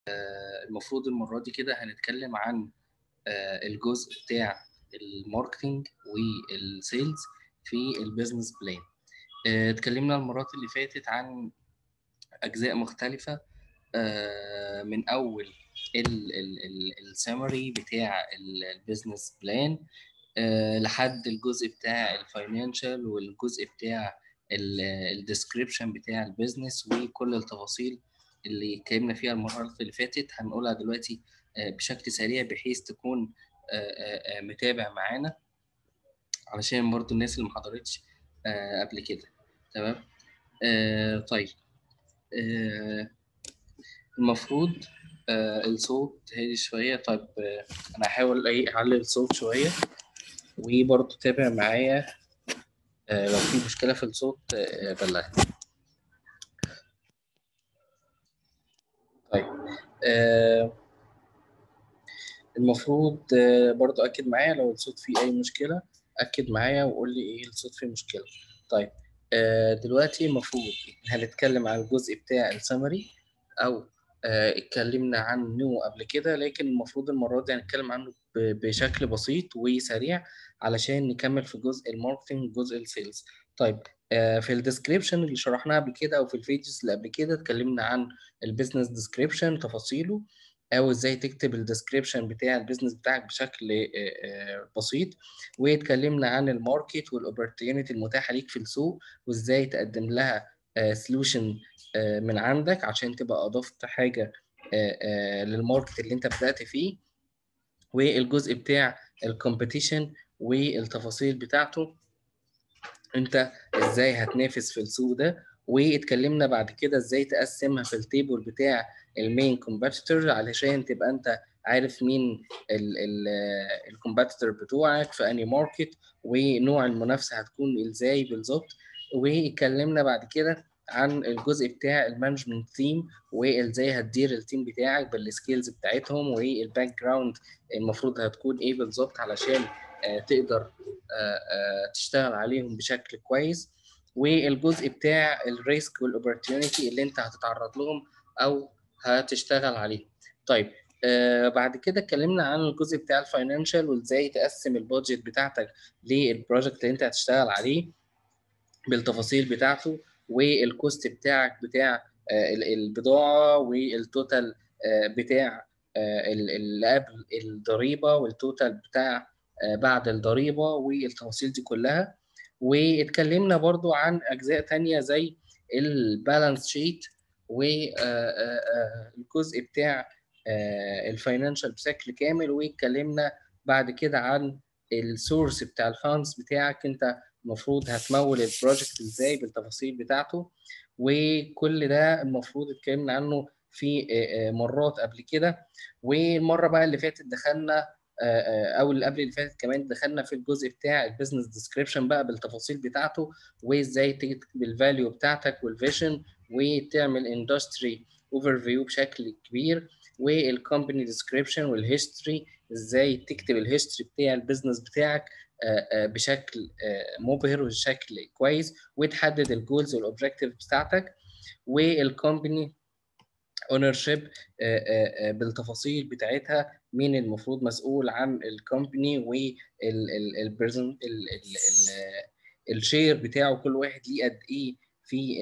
المفروض المرة دي كده هنتكلم عن الجزء بتاع الماركتينج والسيلز في البيزنس بلان. اتكلمنا المرات اللي فاتت عن أجزاء مختلفة، من أول السمري بتاع البيزنس بلان لحد الجزء بتاع الفاينانشال والجزء بتاع الديسكريبشن بتاع البيزنس وكل التفاصيل اللي اتكلمنا فيها المرة اللي فاتت هنقولها دلوقتي بشكل سريع بحيث تكون متابع معانا علشان برضو الناس اللي ما حضرتش قبل كده. تمام. طيب. المفروض الصوت هادي شوية. طيب أنا هحاول أعلي الصوت شوية وبرضه تابع معايا. لو في مشكلة في الصوت بلغني. طيب. آه، المفروض برضه أكد معايا لو الصوت فيه أي مشكلة. أكد معايا وقول لي إيه الصوت فيه مشكلة. طيب. دلوقتي المفروض هنتكلم عن الجزء بتاع السمري أو اتكلمنا عنه قبل كده، لكن المفروض المرة دي هنتكلم عنه بشكل بسيط وسريع علشان نكمل في جزء الماركتنج جزء السيلز. طيب. في الديسكريبشن اللي شرحناها قبل كده او في الفيديوز اللي قبل كده اتكلمنا عن البيزنس ديسكريبشن تفاصيله، او ازاي تكتب الديسكريبشن بتاع البيزنس بتاعك بشكل بسيط. واتكلمنا عن الماركت والاوبورتيونيتي المتاحه ليك في السوق وازاي تقدم لها سولوشن من عندك عشان تبقى اضفت حاجه للماركت اللي انت بدأت فيه. والجزء بتاع الكومبيتيشن والتفاصيل بتاعته انت ازاي هتنافس في السوق ده. واتكلمنا بعد كده ازاي تقسمها في التيبل بتاع المين كومبيتيتور علشان تبقى انت عارف مين الكومبيتيتور بتوعك في انهي ماركت ونوع المنافسه هتكون ازاي بالظبط. واتكلمنا بعد كده عن الجزء بتاع المانجمنت تيم وازاي هتدير التيم بتاعك بالسكيلز بتاعتهم والباك جراوند المفروض هتكون ايه بالظبط علشان تقدر تشتغل عليهم بشكل كويس. والجزء بتاع الريسك والاوبورتيونيتي اللي انت هتتعرض لهم او هتشتغل عليهم. طيب. بعد كده اتكلمنا عن الجزء بتاع الفاينانشال وازاي تقسم البادجت بتاعتك للبروجكت اللي انت هتشتغل عليه بالتفاصيل بتاعته والكوست بتاعك بتاع البضاعة والتوتال بتاع اللي قبل الضريبة والتوتال بتاع بعد الضريبة والتفاصيل دي كلها. واتكلمنا برضو عن أجزاء تانية زي البالانس شيت والجزء بتاع الفاينانشال بشكل كامل. واتكلمنا بعد كده عن السورس بتاع الفاندز بتاعك، انت المفروض هتمول البروجكت ازاي بالتفاصيل بتاعته. وكل ده المفروض اتكلمنا عنه في مرات قبل كده. والمره بقى اللي فاتت دخلنا او اللي قبل اللي فاتت كمان دخلنا في الجزء بتاع البيزنس ديسكريبشن بقى بالتفاصيل بتاعته وازاي تكتب الفاليو بتاعتك والفيجن وتعمل اندستري اوفر فيو بشكل كبير. والكومباني ديسكريبشن والهيستوري ازاي تكتب الهيستوري بتاع البيزنس بتاعك بشكل مبهر وبشكل كويس وتحدد الجولز والاوبجكتيف بتاعتك. والكومباني اونر شيب بالتفاصيل بتاعتها، مين المفروض مسؤول عن الكومباني والبرزن الشير بتاعه كل واحد ليه قد ايه في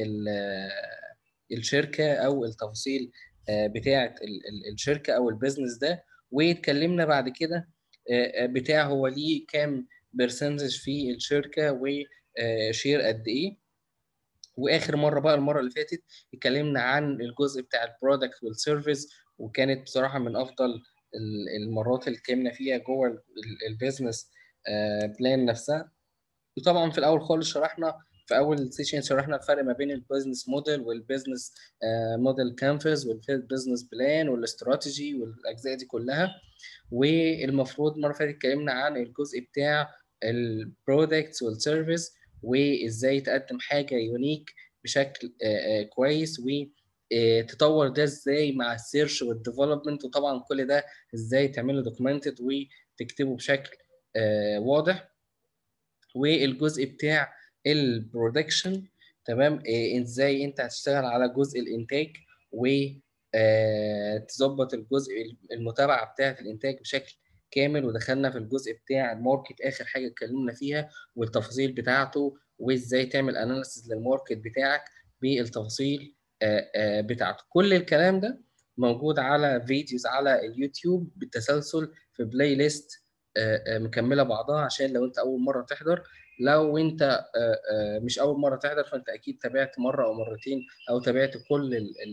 الشركه او التفاصيل بتاعه الشركه او البيزنس ده. واتكلمنا بعد كده بتاع هو ليه كام برسنتج في الشركه وشير قد ايه. واخر مره بقى المره اللي فاتت اتكلمنا عن الجزء بتاع البرودكت والسيرفيس وكانت بصراحه من افضل المرات اللي اتكلمنا فيها جوه البيزنس بلان نفسها. وطبعا في الاول خالص شرحنا في اول سيشن شرحنا الفرق ما بين البيزنس موديل والبيزنس موديل كانفاس والبيزنس بلان والاستراتيجي والاجزاء دي كلها. والمفروض مره فاتت اتكلمنا عن الجزء بتاع البرودكتس والسيرفيس وازاي تقدم حاجه يونيك بشكل كويس وتطور ده ازاي مع السيرش والديفلوبمنت. وطبعا كل ده ازاي تعمله دوكيومنتد وتكتبه بشكل واضح. والجزء بتاع البرودكشن تمام ازاي انت هتشتغل على جزء الانتاج تظبط الجزء المتابعه بتاعه الانتاج بشكل كامل. ودخلنا في الجزء بتاع الماركت اخر حاجه اتكلمنا فيها، والتفاصيل بتاعته، وازاي تعمل اناليسيز للماركت بتاعك بالتفاصيل بتاعته. كل الكلام ده موجود على فيديوز على اليوتيوب بالتسلسل في بلاي ليست مكمله بعضها، عشان لو انت اول مره تحضر. لو انت مش اول مره تحضر، فانت اكيد تابعت مره او مرتين، او تابعت كل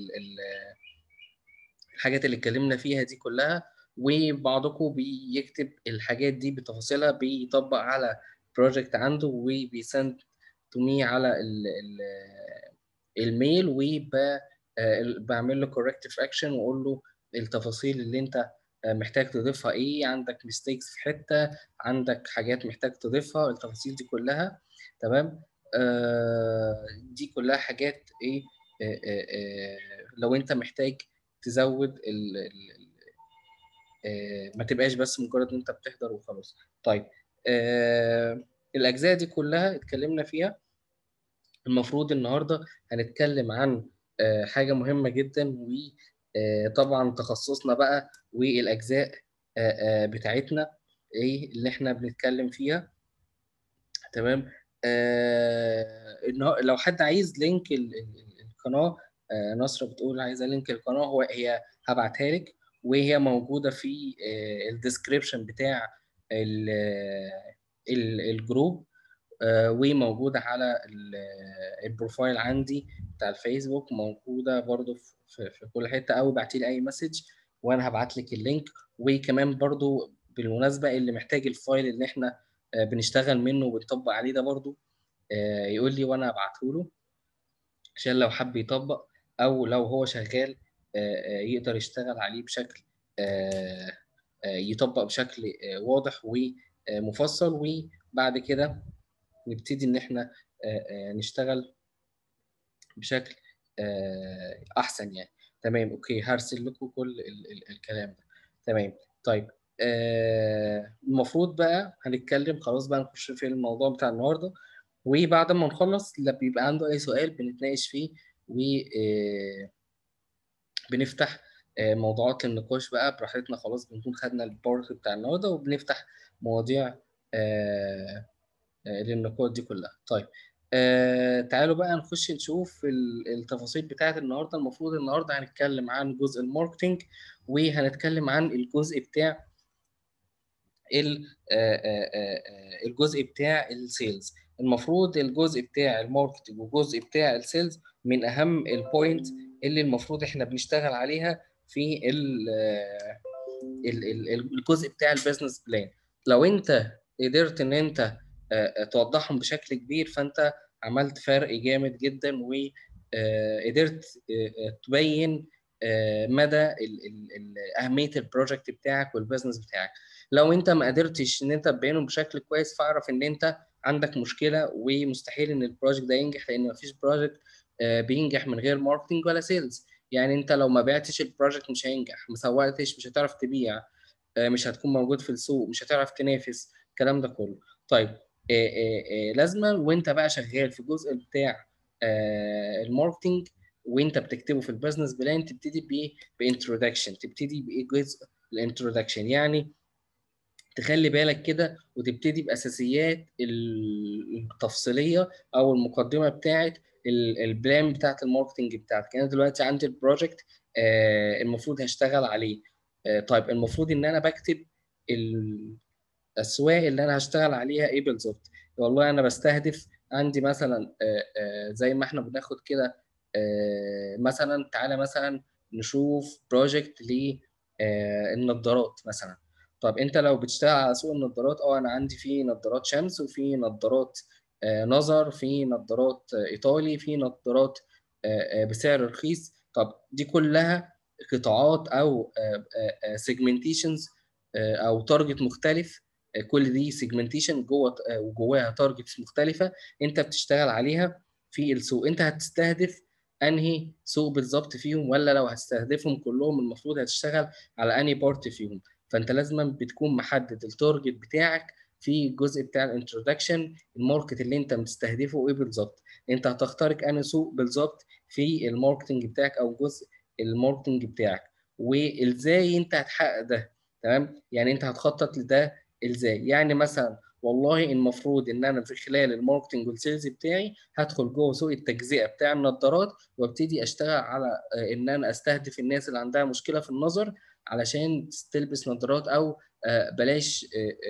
الحاجات اللي اتكلمنا فيها دي كلها. وبعضكم بيكتب الحاجات دي بتفاصيلها، بيطبق على بروجكت عنده وبيسند تو مي على الميل، وبعمل له كوركتيف اكشن واقول له التفاصيل اللي انت محتاج تضيفها ايه، عندك ميستيكس في حته، عندك حاجات محتاج تضيفها، التفاصيل دي كلها. تمام. دي كلها حاجات ايه، لو انت محتاج تزود ما تبقاش بس مجرد ان انت بتحضر وخلاص. طيب، الاجزاء دي كلها اتكلمنا فيها. المفروض النهارده هنتكلم عن حاجه مهمه جدا، وطبعا تخصصنا بقى والاجزاء بتاعتنا ايه اللي احنا بنتكلم فيها. تمام. لو حد عايز لينك القناه، نصرة بتقول عايزه لينك القناه، هي هبعتها لك، وهي موجوده في الديسكريبشن بتاع الجروب، وموجودة على البروفايل عندي بتاع الفيسبوك، موجودة برضو في كل حتة، أو ابعتي لي أي مسج وأنا هبعت لك اللينك. وكمان برضو بالمناسبة، اللي محتاج الفايل اللي احنا بنشتغل منه وبنطبق عليه ده، برضو يقول لي وأنا هبعته له، عشان لو حب يطبق أو لو هو شغال يقدر يشتغل عليه بشكل يطبق بشكل واضح ومفصل. وبعد كده نبتدي ان احنا نشتغل بشكل احسن يعني. تمام، اوكي، هرسل لكم كل الكلام ده. تمام. طيب، المفروض بقى هنتكلم خلاص بقى، نخش في الموضوع بتاع النهارده. وبعد ما نخلص، اللي بيبقى عنده اي سؤال بنتناقش فيه، وبنفتح موضوعات للنقاش بقى براحتنا. خلاص بنكون خدنا البارت بتاع النهارده، وبنفتح مواضيع للنقاط دي كلها. طيب، تعالوا بقى نخش نشوف التفاصيل بتاعت النهارده. المفروض النهارده هنتكلم عن جزء الماركتينج، وهنتكلم عن الجزء بتاع الجزء بتاع السيلز. المفروض الجزء بتاع الماركتينج والجزء بتاع السيلز من اهم البوينت اللي المفروض احنا بنشتغل عليها في الجزء بتاع البيزنس بلان. لو انت قدرت ان انت توضحهم بشكل كبير، فانت عملت فرق جامد جدا، وقدرت تبين مدى اهميه البروجكت بتاعك والبيزنس بتاعك. لو انت ما قدرتش ان انت تبينهم بشكل كويس، فاعرف ان انت عندك مشكله، ومستحيل ان البروجكت ده ينجح، لان مفيش بروجكت بينجح من غير ماركتنج ولا سيلز. يعني انت لو ما بعتش البروجكت مش هينجح، ما سوقتش مش هتعرف تبيع، مش هتكون موجود في السوق، مش هتعرف تنافس، الكلام ده كله. طيب، لازما وانت بقى شغال في الجزء بتاع الماركتنج، وانت بتكتبه في البيزنس بلان، تبتدي بايه؟ بانترودكشن. تبتدي بايه؟ جزء الانترودكشن، يعني تخلي بالك كده، وتبتدي باساسيات التفصيليه او المقدمه بتاعه البلان بتاعه الماركتنج بتاعتك. انا دلوقتي عندي البروجكت المفروض هشتغل عليه. طيب، المفروض ان انا بكتب الاسواق اللي انا هشتغل عليها ايه بالظبط. والله انا بستهدف عندي مثلا زي ما احنا بناخد كده، مثلا تعالى مثلا نشوف بروجكت للنظارات مثلا. طب انت لو بتشتغل على سوق النظارات، انا عندي في نظارات شمس، وفي نظارات نظر، في نظارات ايطالي، في نظارات بسعر رخيص. طب دي كلها قطاعات او سيجمنتيشنز او تارجت مختلف. كل دي سيجمنتيشن جوه وجواها تارجتس مختلفه انت بتشتغل عليها في السوق. انت هتستهدف انهي سوق بالظبط فيهم، ولا لو هتستهدفهم كلهم المفروض هتشتغل على انهي بارت فيهم. فانت لازما بتكون محدد التارجت بتاعك في الجزء بتاع الانترودكشن، الماركت اللي انت مستهدفه ايه بالظبط. انت هتخترق انهي سوق بالظبط في الماركتنج بتاعك، او الجزء الماركتنج بتاعك، وازاي انت هتحقق ده. تمام، يعني انت هتخطط لده ازاي. يعني مثلا والله المفروض ان انا في خلال الماركتنج والسيلز بتاعي هدخل جوه سوق التجزئه بتاع النظارات، وابتدي اشتغل على ان انا استهدف الناس اللي عندها مشكله في النظر علشان تلبس نظارات، او بلاش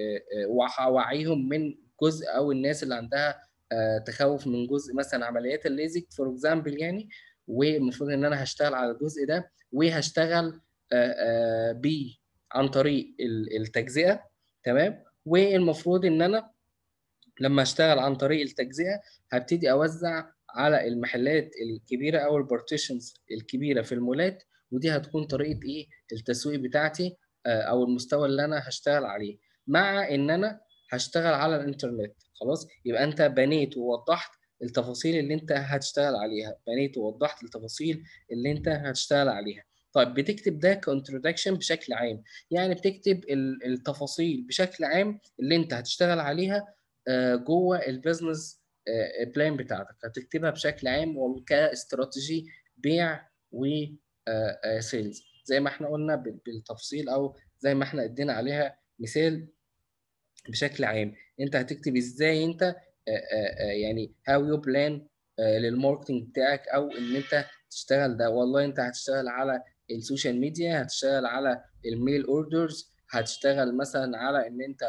اوعيهم من جزء، او الناس اللي عندها تخوف من جزء مثلا عمليات الليزك فور اكزامبل يعني. والمفروض ان انا هشتغل على الجزء ده، وهشتغل بيه عن طريق التجزئه. تمام، والمفروض ان انا لما اشتغل عن طريق التجزئه هبتدي اوزع على المحلات الكبيره او البارتيشنز الكبيره في المولات، ودي هتكون طريقه ايه التسويق بتاعتي، او المستوى اللي انا هشتغل عليه. مع ان انا هشتغل على الانترنت. خلاص، يبقى انت بنيت ووضحت التفاصيل اللي انت هتشتغل عليها، بنيت ووضحت التفاصيل اللي انت هتشتغل عليها. طيب بتكتب ده كانترودكشن بشكل عام، يعني بتكتب التفاصيل بشكل عام اللي انت هتشتغل عليها جوه البيزنس بلان بتاعتك. هتكتبها بشكل عام وكاستراتيجي بيع وسيلز، زي ما احنا قلنا بالتفصيل، او زي ما احنا ادينا عليها مثال بشكل عام. انت هتكتب ازاي انت يعني هاو يو بلان للماركتنج بتاعك، او ان انت تشتغل ده. والله انت هتشتغل على السوشيال ميديا، هتشتغل على الميل اوردرز، هتشتغل مثلا على ان انت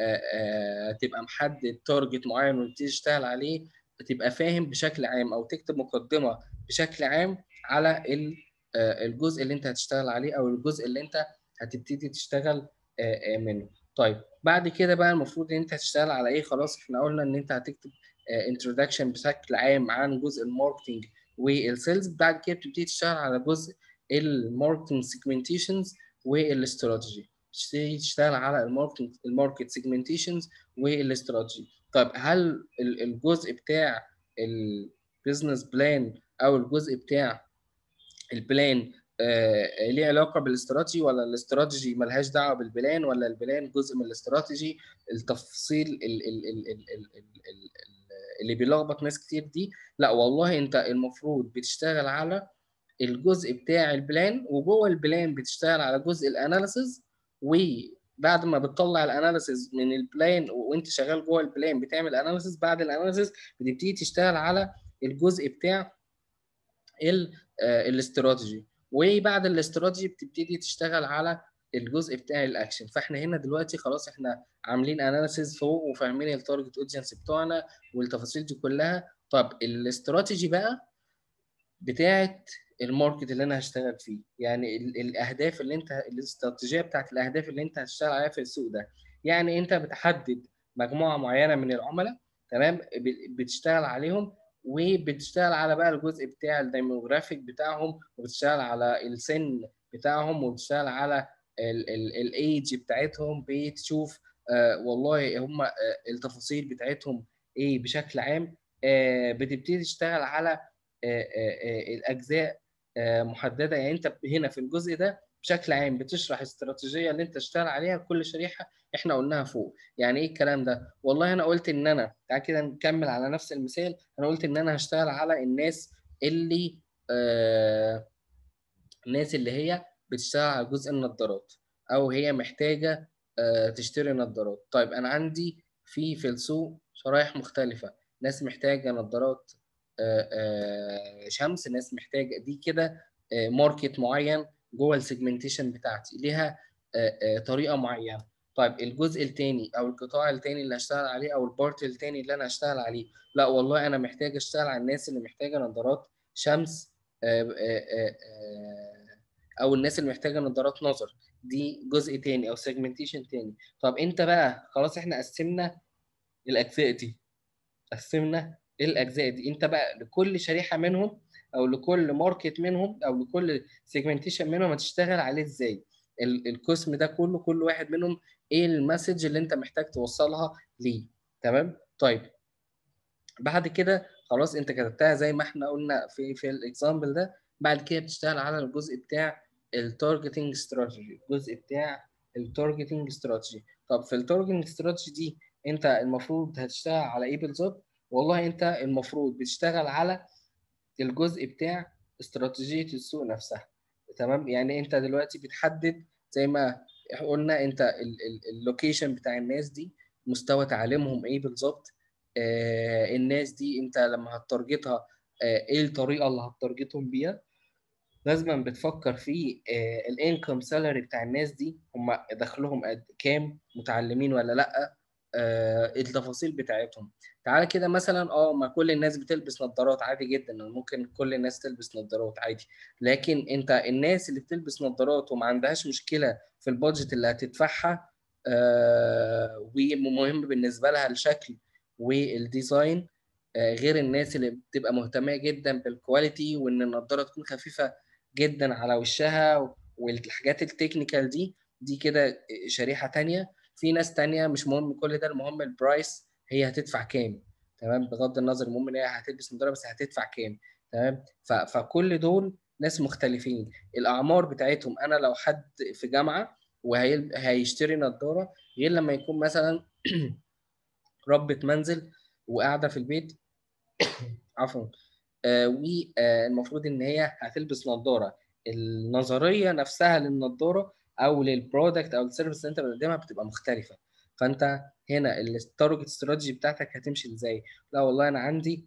تبقى محدد تارجت معين وتبتدي تشتغل عليه. تبقى فاهم بشكل عام، او تكتب مقدمة بشكل عام على الجزء اللي انت هتشتغل عليه، او الجزء اللي انت هتبتدي تشتغل منه. طيب بعد كده بقى المفروض ان انت هتشتغل على ايه؟ خلاص احنا قلنا ان انت هتكتب انترودكشن بشكل عام عن جزء الماركتنج والسيلز. بعد كده بتبتدي تشتغل على جزء الماركتنج سيجمنتيشنز والاستراتيجي، تبتدي تشتغل على الماركت سيجمنتيشنز والاستراتيجي. طيب هل الجزء بتاع البيزنس بلان او الجزء بتاع البلان ليه علاقه بالاستراتيجي، ولا الاستراتيجي ملهاش دعوه بالبلان، ولا البلان جزء من الاستراتيجي؟ التفصيل اللي بيلخبط ناس كتير دي. لا والله انت المفروض بتشتغل على الجزء بتاع البلان، وجوه البلان بتشتغل على جزء الاناليسز، وبعد ما بتطلع الاناليسز من البلان وانت شغال جوه البلان بتعمل اناليسز، بعد الاناليسز بتبتدي تشتغل على الجزء بتاع الاستراتيجي، وبعد الاستراتيجي بتبتدي تشتغل على الجزء بتاع الاكشن. فاحنا هنا دلوقتي خلاص احنا عاملين اناليسيز فوق وفاهمين التارجت اودينس بتوعنا والتفاصيل دي كلها. طب الاستراتيجي بقى بتاعت الماركت اللي انا هشتغل فيه، يعني الاهداف اللي انت، الاستراتيجيه بتاعت الاهداف اللي انت هتشتغل عليها في السوق ده. يعني انت بتحدد مجموعه معينه من العملاء، تمام، بتشتغل عليهم، وبتشتغل على بقى الجزء بتاع الديموغرافيك بتاعهم، وبتشتغل على السن بتاعهم، وبتشتغل على الايدج بتاعتهم، بتشوف والله هم التفاصيل بتاعتهم ايه بشكل عام. بتبتدي تشتغل على الاجزاء محدده. يعني انت هنا في الجزء ده بشكل عام بتشرح الاستراتيجيه اللي انت تشتغل عليها كل شريحه احنا قلناها فوق. يعني ايه الكلام ده؟ والله انا قلت ان انا، تعال كده نكمل على نفس المثال. انا قلت ان انا هشتغل على الناس اللي الناس اللي هي بتشتغل على جزء النظارات، او هي محتاجه تشتري نظارات. طيب انا عندي في السوق شرائح مختلفه، ناس محتاجه نظارات شمس، ناس محتاجه دي كده ماركت معين جوه السيجمنتيشن بتاعتي ليها طريقه معينه. طيب الجزء الثاني او القطاع الثاني اللي هشتغل عليه، او البارت الثاني اللي انا هشتغل عليه، لا والله انا محتاج اشتغل على الناس اللي محتاجه نظارات شمس، او الناس اللي محتاجه نظارات نظر، دي جزء تاني او سيجمنتيشن تاني. طب انت بقى خلاص احنا قسمنا الاجزاء دي، قسمنا الاجزاء دي. انت بقى لكل شريحه منهم، او لكل ماركت منهم، او لكل سيجمنتيشن منهم هتشتغل عليه ازاي. القسم ده كله، كل واحد منهم ايه المسج اللي انت محتاج توصلها ليه. تمام. طيب بعد كده خلاص انت كتبتها زي ما احنا قلنا في الاكزامبل ده. بعد كده بتشتغل على الجزء بتاع التارجتنج استراتيجي، الجزء بتاع التارجتنج استراتيجي. طب في التارجتنج استراتيجي دي انت المفروض هتشتغل على ايه بالظبط؟ والله انت المفروض بتشتغل على الجزء بتاع استراتيجية السوق نفسها. تمام. يعني انت دلوقتي بتحدد زي ما قلنا، انت اللوكيشن بتاع الناس دي، مستوى تعليمهم ايه بالظبط، الناس دي انت لما هتارجتها ايه الطريقه اللي هتارجتهم بيها. لازم بتفكر في الانكم سالري بتاع الناس دي، هم دخلهم قد كام، متعلمين ولا لا، التفاصيل بتاعتهم. تعالى كده مثلا، ما كل الناس بتلبس نظارات عادي جدا، ممكن كل الناس تلبس نظارات عادي، لكن انت الناس اللي بتلبس نظارات وما عندهاش مشكلة في البادجت اللي هتدفعها، ومهم بالنسبة لها الشكل والديزاين، غير الناس اللي بتبقى مهتمة جدا بالكواليتي، وان النظارة تكون خفيفة جدا على وشها، والحاجات التكنيكال دي كده شريحة تانية. في ناس تانية مش مهم كل ده، المهم البرايس، هي هتدفع كام. تمام، بغض النظر، المهم ان هي هتلبس نظارة بس هتدفع كام. تمام. فكل دول ناس مختلفين، الاعمار بتاعتهم. انا لو حد في جامعة وهيشتري نظارة، غير لما يكون مثلا ربة منزل وقاعدة في البيت، عفوا، والمفروض ان هي هتلبس نظاره. النظريه نفسها للنظاره او للبرودكت او السيرفيس اللي انت بتقدمها بتبقى مختلفه. فانت هنا التارجت استراتيجي بتاعتك هتمشي ازاي؟ لا والله انا عندي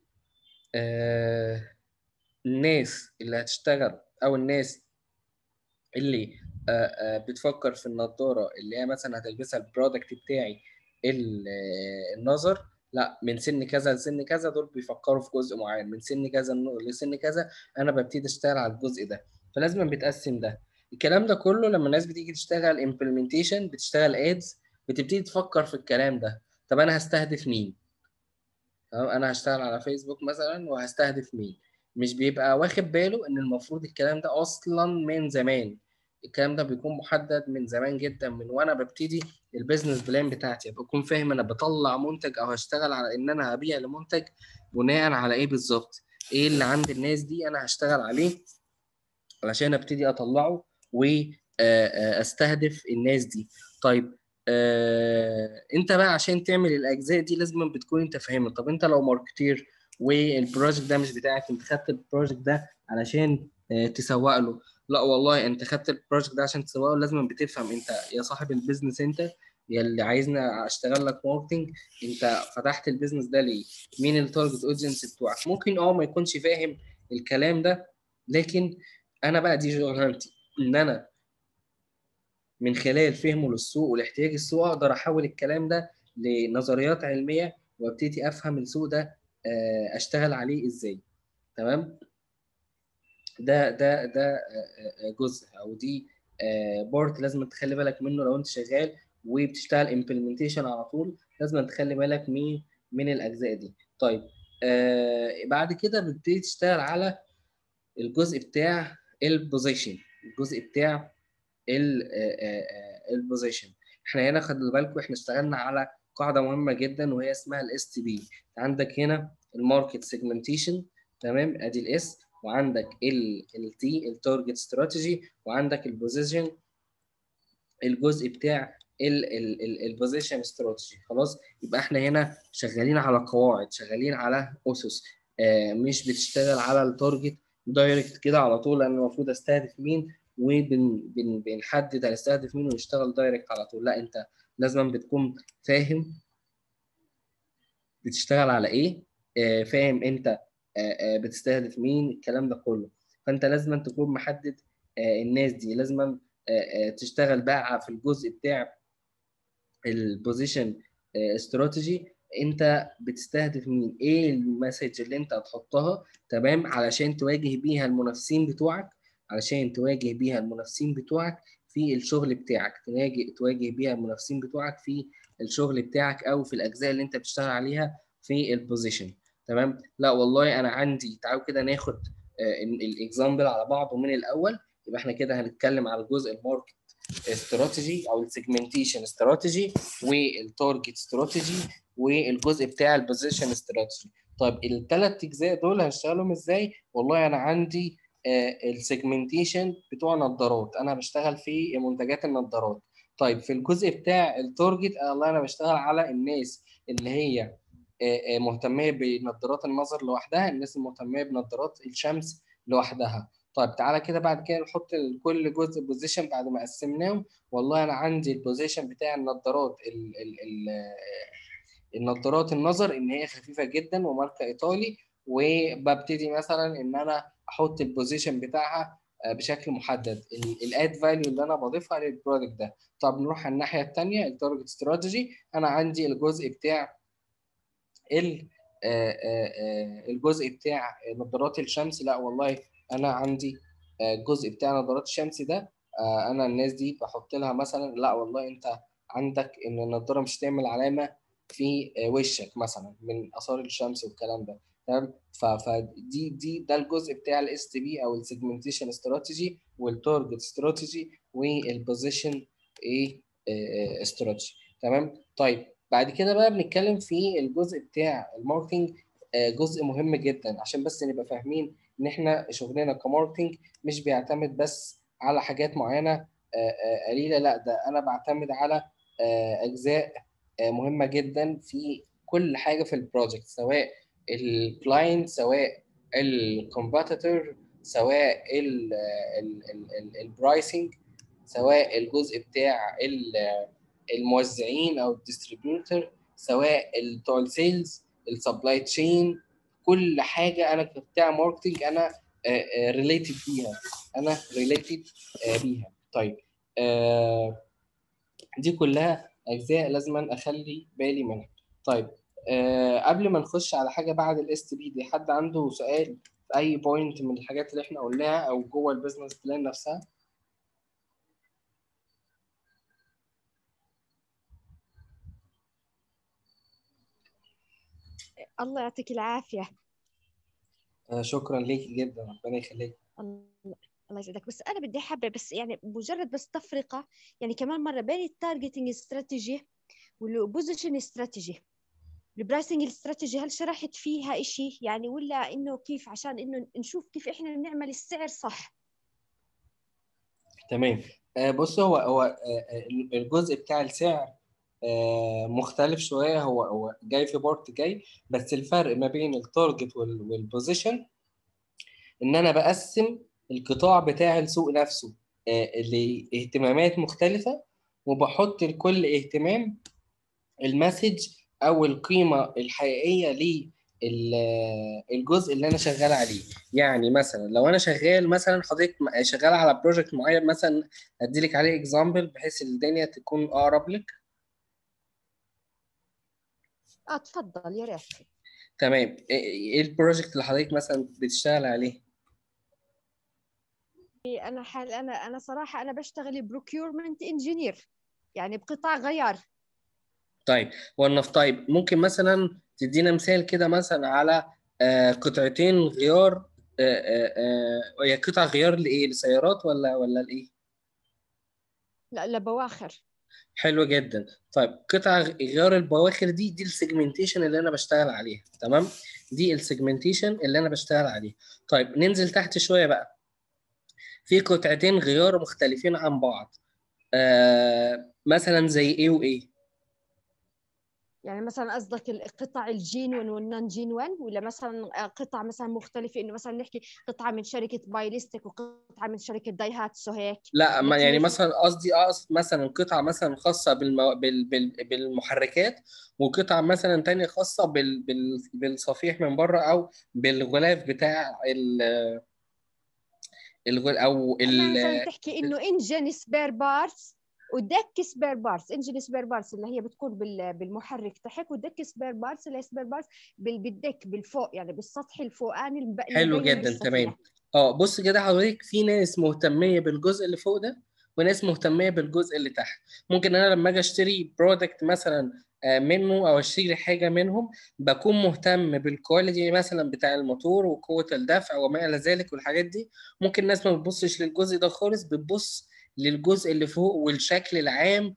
الناس اللي هتشتغل، او الناس اللي بتفكر في النضاره اللي هي مثلا هتلبسها البرودكت بتاعي، النظر. لا، من سن كذا لسن كذا دول بيفكروا في جزء معين، من سن كذا لسن كذا انا ببتدي اشتغل على الجزء ده. فلازم بتقسم ده. الكلام ده كله لما الناس بتيجي تشتغل امبلمنتيشن، بتشتغل ادز، بتبتدي تفكر في الكلام ده. طب انا هستهدف مين؟ تمام، انا هشتغل على فيسبوك مثلا وهستهدف مين؟ مش بيبقى واخد باله ان المفروض الكلام ده اصلا من زمان. الكلام ده بيكون محدد من زمان جدا، من وانا ببتدي البيزنس بلان بتاعتي، بكون فاهم انا بطلع منتج او هشتغل على ان انا هبيع لمنتج بناء على ايه بالظبط، ايه اللي عند الناس دي انا هشتغل عليه علشان ابتدي اطلعه واستهدف الناس دي. طيب، انت بقى عشان تعمل الاجزاء دي لازم بتكون انت فاهمها. طب انت لو ماركتير والبروجكت ده مش بتاعك، انت خدت البروجكت ده علشان تسوق له. لا والله، انت خدت البروجكت ده عشان تسوق له، لازم بتفهم انت يا صاحب البيزنس، انت يا اللي عايزنا اشتغل لك ماركتنج، انت فتحت البيزنس ده ليه؟ مين التارجت اودينس بتوعك؟ ممكن ما يكونش فاهم الكلام ده، لكن انا بقى دي شغلانتي، ان انا من خلال فهمه للسوق والاحتياج السوق اقدر احول الكلام ده لنظريات علميه، وابتدي افهم السوق ده اشتغل عليه ازاي. تمام. ده جزء، او دي بورت لازم تخلي بالك منه لو انت شغال وبتشتغل امبلمنتيشن على طول. لازم تخلي بالك من الاجزاء دي. طيب، بعد كده بتبتدي تشتغل على الجزء بتاع البوزيشن، الجزء بتاع البوزيشن. احنا هنا خدوا بالكم، احنا اشتغلنا على قاعده مهمه جدا وهي اسمها الاس تي بي. عندك هنا الماركت سيجمنتيشن، تمام، ادي الاس، وعندك التي التارجت استراتيجي، وعندك البوزيشن الجزء بتاع البوزيشن استراتيجي. خلاص، يبقى احنا هنا شغالين على قواعد، شغالين على اسس، مش بتشتغل على التارجت دايركت كده على طول، لان المفروض استهدف مين وبنحدد هنستهدف مين ونشتغل دايركت على طول. لا، انت لازم بتكون فاهم بتشتغل على ايه، فاهم انت بتستهدف مين، الكلام ده كله. فانت لازم تكون محدد الناس دي. لازم تشتغل بقى في الجزء بتاع البوزيشن استراتيجي، انت بتستهدف مين، ايه المسج اللي انت هتحطها، تمام، علشان تواجه بيها المنافسين بتوعك، علشان تواجه بيها المنافسين بتوعك في الشغل بتاعك، تواجه بيها المنافسين بتوعك في الشغل بتاعك او في الاجزاء اللي انت بتشتغل عليها في البوزيشن. تمام. لا والله انا عندي، تعالوا كده ناخد الاكزامبل على بعضه من الاول. يبقى احنا كده هنتكلم على الجزء الماركت استراتيجي او السيجمنتيشن استراتيجي، والتارجت استراتيجي، والجزء بتاع البوزيشن استراتيجي. طيب الثلاث اجزاء دول هشتغلهم ازاي؟ والله انا عندي السيجمنتيشن بتوع نظارات، انا بشتغل في منتجات النظارات. طيب في الجزء بتاع التارجت، والله انا بشتغل على الناس اللي هي مهتمه بنظارات النظر لوحدها، الناس المهتمه بنظارات الشمس لوحدها. طيب تعالى كده بعد كده نحط كل جزء بوزيشن بعد ما قسمناهم. والله انا عندي البوزيشن بتاع النظارات النظارات النظر ان هي خفيفه جدا وماركه ايطالي، وببتدي مثلا ان انا احط البوزيشن بتاعها بشكل محدد، الاد فاليو اللي انا بضيفها للبرودكت ده. طب نروح على الناحيه الثانيه، التارجت استراتيجي. انا عندي الجزء بتاع الجزء بتاع نظارات الشمس. لا والله انا عندي الجزء بتاع نظارات الشمس ده، انا الناس دي بحط لها مثلا، لا والله انت عندك ان النظاره مش تعمل علامه في وشك مثلا من اثار الشمس والكلام ده. تمام. فدي ده الجزء بتاع الاس تي بي او السيجمنتيشن استراتيجي والتارجت استراتيجي والبوزيشن ايه استراتيجي. تمام. طيب بعد كده بقى بنتكلم في الجزء بتاع الماركتنج. جزء مهم جدا عشان بس نبقى فاهمين ان احنا شغلنا كماركتنج مش بيعتمد بس على حاجات معينة قليلة. لا، ده انا بعتمد على اجزاء مهمة جدا في كل حاجة في البروجكت، سواء الكلاينت، سواء الكومبيتيتور، سواء البرايسنج، سواء الجزء بتاع الموزعين او الديستريبيوتور، سواء بتوع السيلز، السبلاي تشين. كل حاجه انا بتاع ماركتنج انا ريليتد بيها، انا ريليتد بيها. طيب دي كلها اجزاء لازم اخلي بالي منها. طيب قبل ما نخش على حاجه بعد الاس تي بي دي، حد عنده سؤال في اي بوينت من الحاجات اللي احنا قلناها او جوه البيزنس بلان نفسها؟ الله يعطيك العافية. شكرا ليك جدا، ربنا يخليك. الله الله يسعدك. بس أنا بدي حابة بس يعني مجرد بس تفرقة يعني كمان مرة بين التارجتنج استراتيجي والبوزيشن استراتيجي. البرايسنج استراتيجي هل شرحت فيها إشي يعني، ولا إنه كيف عشان إنه نشوف كيف إحنا نعمل السعر صح؟ تمام. بص، هو الجزء بتاع السعر مختلف شويه، هو جاي في بارت جاي. بس الفرق ما بين التارجت والبوزيشن ان انا بقسم القطاع بتاع السوق نفسه لاهتمامات مختلفه، وبحط لكل اهتمام المسج او القيمه الحقيقيه للجزء اللي انا شغال عليه. يعني مثلا لو انا شغال، مثلا حضرتك شغال على بروجكت معين مثلا، ادي لك عليه اكزامبل بحيث الدنيا تكون اقرب لك. تفضل يا ريت. تمام. إيه البروجكت اللي حضرتك مثلا بتشتغل عليه؟ أنا صراحة أنا بشتغل بروكيورمنت انجينير، يعني بقطاع غيار. طيب طيب ممكن مثلا تدينا مثال كده مثلا على قطعتين غيار. هي قطع غيار لايه، لسيارات ولا لايه؟ لا لبواخر. حلو جدا. طيب قطع غيار البواخر دي السيجمنتيشن اللي انا بشتغل عليها. تمام. دي السيجمنتيشن اللي انا بشتغل عليها. طيب ننزل تحت شويه بقى، في قطعتين غيار مختلفين عن بعض. مثلا زي ايه وايه؟ يعني مثلا قصدك القطع الجين 1 والنون جين 1، ولا مثلا قطع مثلا مختلفة، انه مثلا نحكي قطعة من شركة بايليستيك وقطعة من شركة دايهاتسو هيك، لا، ولا ما يعني كيف؟ مثلا قصدي اقصد مثلا قطعه مثلا خاصه بالمحركات، وقطعه مثلا تانية خاصه بالصفيح من بره، او بالغلاف بتاع او مثلا تحكي انه انجن سبير بارتس ودك سبير بارتس. انجن سبير بارتس اللي هي بتكون بالمحرك تحت، ودك سبير بارتس اللي هي سبير بارتس بالدك بالفوق، يعني بالسطح الفوقاني اللي حلو مبين جدا. تمام. بالصفيح. بص كده حضرتك، في ناس مهتميه بالجزء اللي فوق ده، وناس مهتميه بالجزء اللي تحت. ممكن انا لما اجي اشتري برودكت مثلا منه، او اشتري حاجه منهم، بكون مهتم بالكواليتي مثلا بتاع الموتور وقوه الدفع وما الى ذلك والحاجات دي. ممكن الناس ما بتبصش للجزء ده خالص، بتبص للجزء اللي فوق والشكل العام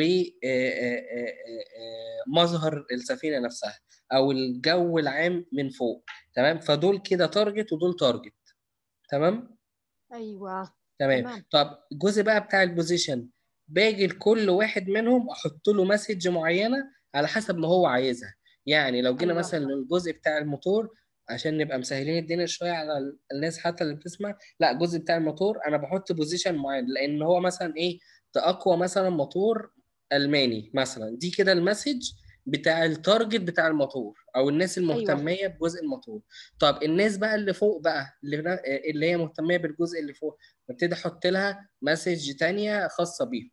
ومظهر السفينه نفسها، او الجو العام من فوق. تمام. فدول كده تارجت ودول تارجت. تمام. ايوه تمام. تمام. طب الجزء بقى بتاع البوزيشن، باجي لكل واحد منهم احط له مسج معينه على حسب ما هو عايزها. يعني لو جينا ايوه مثلا للجزء بتاع الموتور، عشان نبقى مسهلين الدنيا شويه على الناس حتى اللي بتسمع. لا، الجزء بتاع الموتور انا بحط بوزيشن معين، لان هو مثلا ايه، ده اقوى مثلا موتور الماني مثلا، دي كده المسج بتاع التارجت بتاع الموتور او الناس ايوه المهتميه بجزء الموتور. طب الناس بقى اللي فوق بقى، اللي هي مهتميه بالجزء اللي فوق، ببتدي احط لها مسج تانية خاصه بيهم.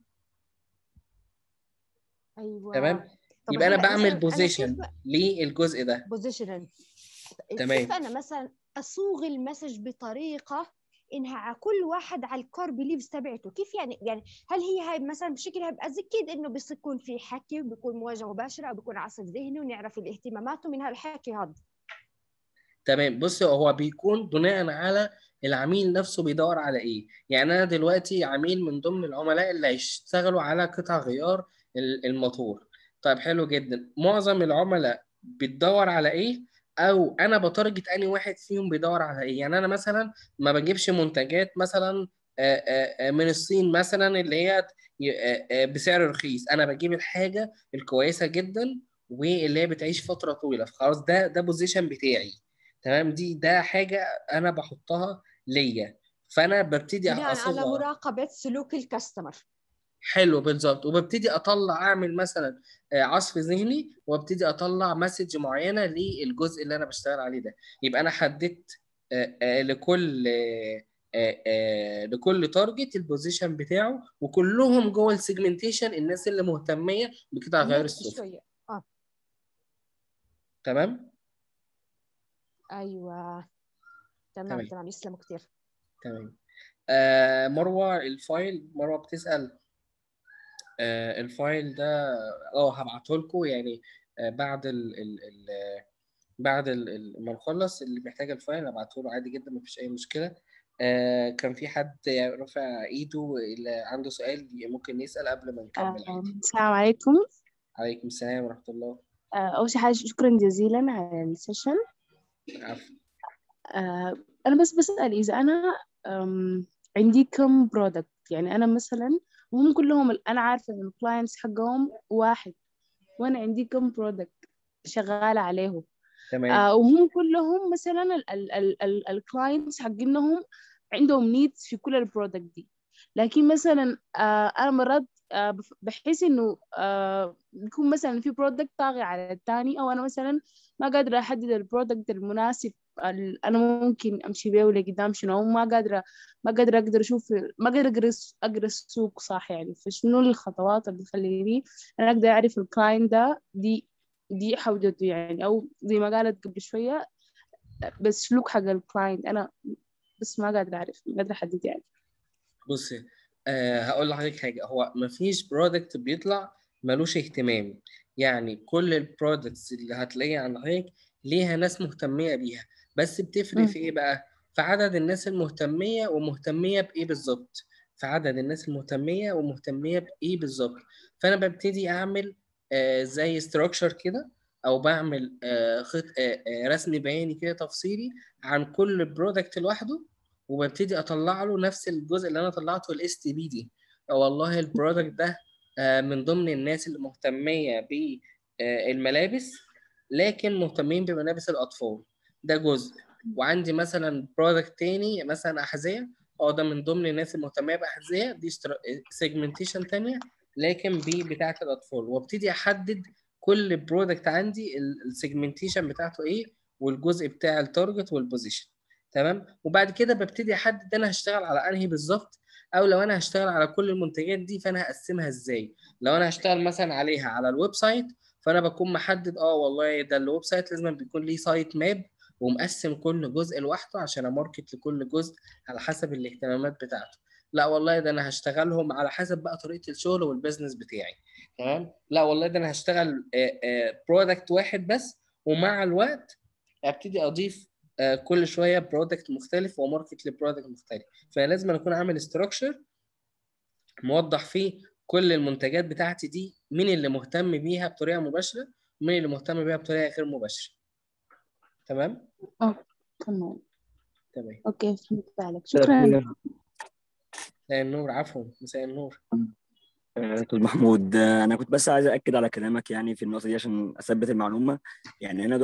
ايوه. تمام. طب يبقى انا هلا بعمل مثلا انا كيف بوزيشن للجزء ده. بوزيشن، كيف تمام. انا مثلا اصوغ المسج بطريقه انها على كل واحد على الكور بليفز تبعته؟ كيف يعني هل هي هاي مثلا بشكلها بقى اكيد انه بس يكون في حكي وبيكون مواجهه مباشره او بيكون عصف ذهني ونعرف الاهتمامات من هالحكي هذا؟ تمام. بص، هو بيكون بناء على العميل نفسه بيدور على ايه. يعني انا دلوقتي عميل من ضمن العملاء اللي هيشتغلوا على قطع غيار الموتور. طيب حلو جدا، معظم العملاء بتدور على ايه، او انا بتارجت اني واحد فيهم بيدور على ايه. يعني انا مثلا ما بجيبش منتجات مثلا من الصين مثلا اللي هي بسعر رخيص. انا بجيب الحاجة الكويسة جدا واللي هي بتعيش فترة طويلة. فخلاص ده بوزيشن بتاعي. تمام. ده حاجة أنا بحطها ليا، فأنا ببتدي بناء على أصغر. مراقبه سلوك الكاستمر. حلو بالظبط. وببتدي أطلع أعمل مثلا عصف ذهني، وابتدي أطلع مسج معينة للجزء اللي أنا بشتغل عليه ده. يبقى أنا حددت لكل تارجت البوزيشن بتاعه، وكلهم جوه السيجمنتيشن الناس اللي مهتمية بقطع غيار نكت السفن. شويه. اه تمام. ايوه تمام تمام. تمام، يسلموا كثير. تمام. مروة، الفايل، مروة بتسأل. الفايل ده هبعته لكم يعني بعد ما نخلص. اللي محتاج الفايل هبعته له عادي جدا، مفيش اي مشكله. كان في حد رفع ايده اللي عنده سؤال ممكن يسأل قبل ما نكمل عادي. السلام عليكم. عليكم السلام ورحمه الله. أول شيء حاجة شكرا جزيلا على السيشن. عفوا. أنا بس بسأل إذا أنا عندي كم برودكت. يعني أنا مثلا وهم كلهم أنا عارفة إن الكلاينتس حقهم واحد، وأنا عندي كم برودكت شغالة عليهم. تمام. وهم كلهم مثلا الكلاينتس حقينهم عندهم نيدز في كل البرودكت دي. لكن مثلا انا مرات بحس انه بيكون مثلا في برودكت طاغي على الثاني، او انا مثلا ما قادره احدد البرودكت المناسب انا ممكن امشي بيه لقدام شنو، او ما قادره اقدر اشوف، ما قادره اقرا السوق صح. يعني فشنو الخطوات اللي تخليني انا اقدر اعرف الكلاينت ده دي حوجته، يعني او زي ما قالت قبل شويه بس سلوك حق الكلاينت انا بس ما قادره اعرف، ما قادره احدد يعني. بصي، هقول لحضرتك حاجه. هو مفيش برودكت بيطلع ملوش اهتمام. يعني كل البرودكتس اللي هتلاقيها عند حضرتك ليها ناس مهتميه بيها، بس بتفرق مم. في ايه بقى؟ في عدد الناس المهتميه ومهتميه بايه بالظبط. في عدد الناس المهتميه ومهتميه بايه بالظبط. فانا ببتدي اعمل زي ستراكشر كده، او بعمل خط رسم بياني كده تفصيلي عن كل برودكت لوحده، وببتدي اطلع له نفس الجزء اللي انا طلعته الاس تي بي دي. والله البرودكت ده من ضمن الناس اللي مهتميه بالملابس، لكن مهتمين بملابس الاطفال، ده جزء. وعندي مثلا برودكت تاني مثلا احذيه، ده من ضمن الناس المهتميه باحذيه، دي سيجمنتيشن تانية لكن بتاعه الاطفال. وابتدي احدد كل برودكت عندي السيجمنتيشن بتاعته ايه، والجزء بتاع التارجت والبوزيشن. تمام. وبعد كده ببتدي احدد انا هشتغل على انهي بالظبط، او لو انا هشتغل على كل المنتجات دي فانا هقسمها ازاي. لو انا هشتغل مثلا عليها على الويب سايت، فانا بكون محدد والله ده الويب سايت لازم بيكون ليه سايت ماب، ومقسم كل جزء لوحده عشان اماركت لكل جزء على حسب الاهتمامات بتاعته. لا والله ده انا هشتغلهم على حسب بقى طريقة الشغل والبيزنس بتاعي. تمام. لا والله ده انا هشتغل برودكت واحد بس، ومع الوقت ابتدي اضيف كل شويه برودكت مختلف وماركت لبرودكت مختلف. فلازم اكون عامل استراكشر موضح فيه كل المنتجات بتاعتي دي، مين اللي مهتم بيها بطريقه مباشره ومين اللي مهتم بيها بطريقه غير مباشره. تمام. اه تمام. تمام. اوكي فهمت عليك، مساء شكرا. الخير. مساء النور. عفوا. مساء النور. أستاذ محمود، أنا كنت بس عايز أكد على كلامك يعني في النقطة دي عشان أثبت المعلومة. يعني أنا دلوقتي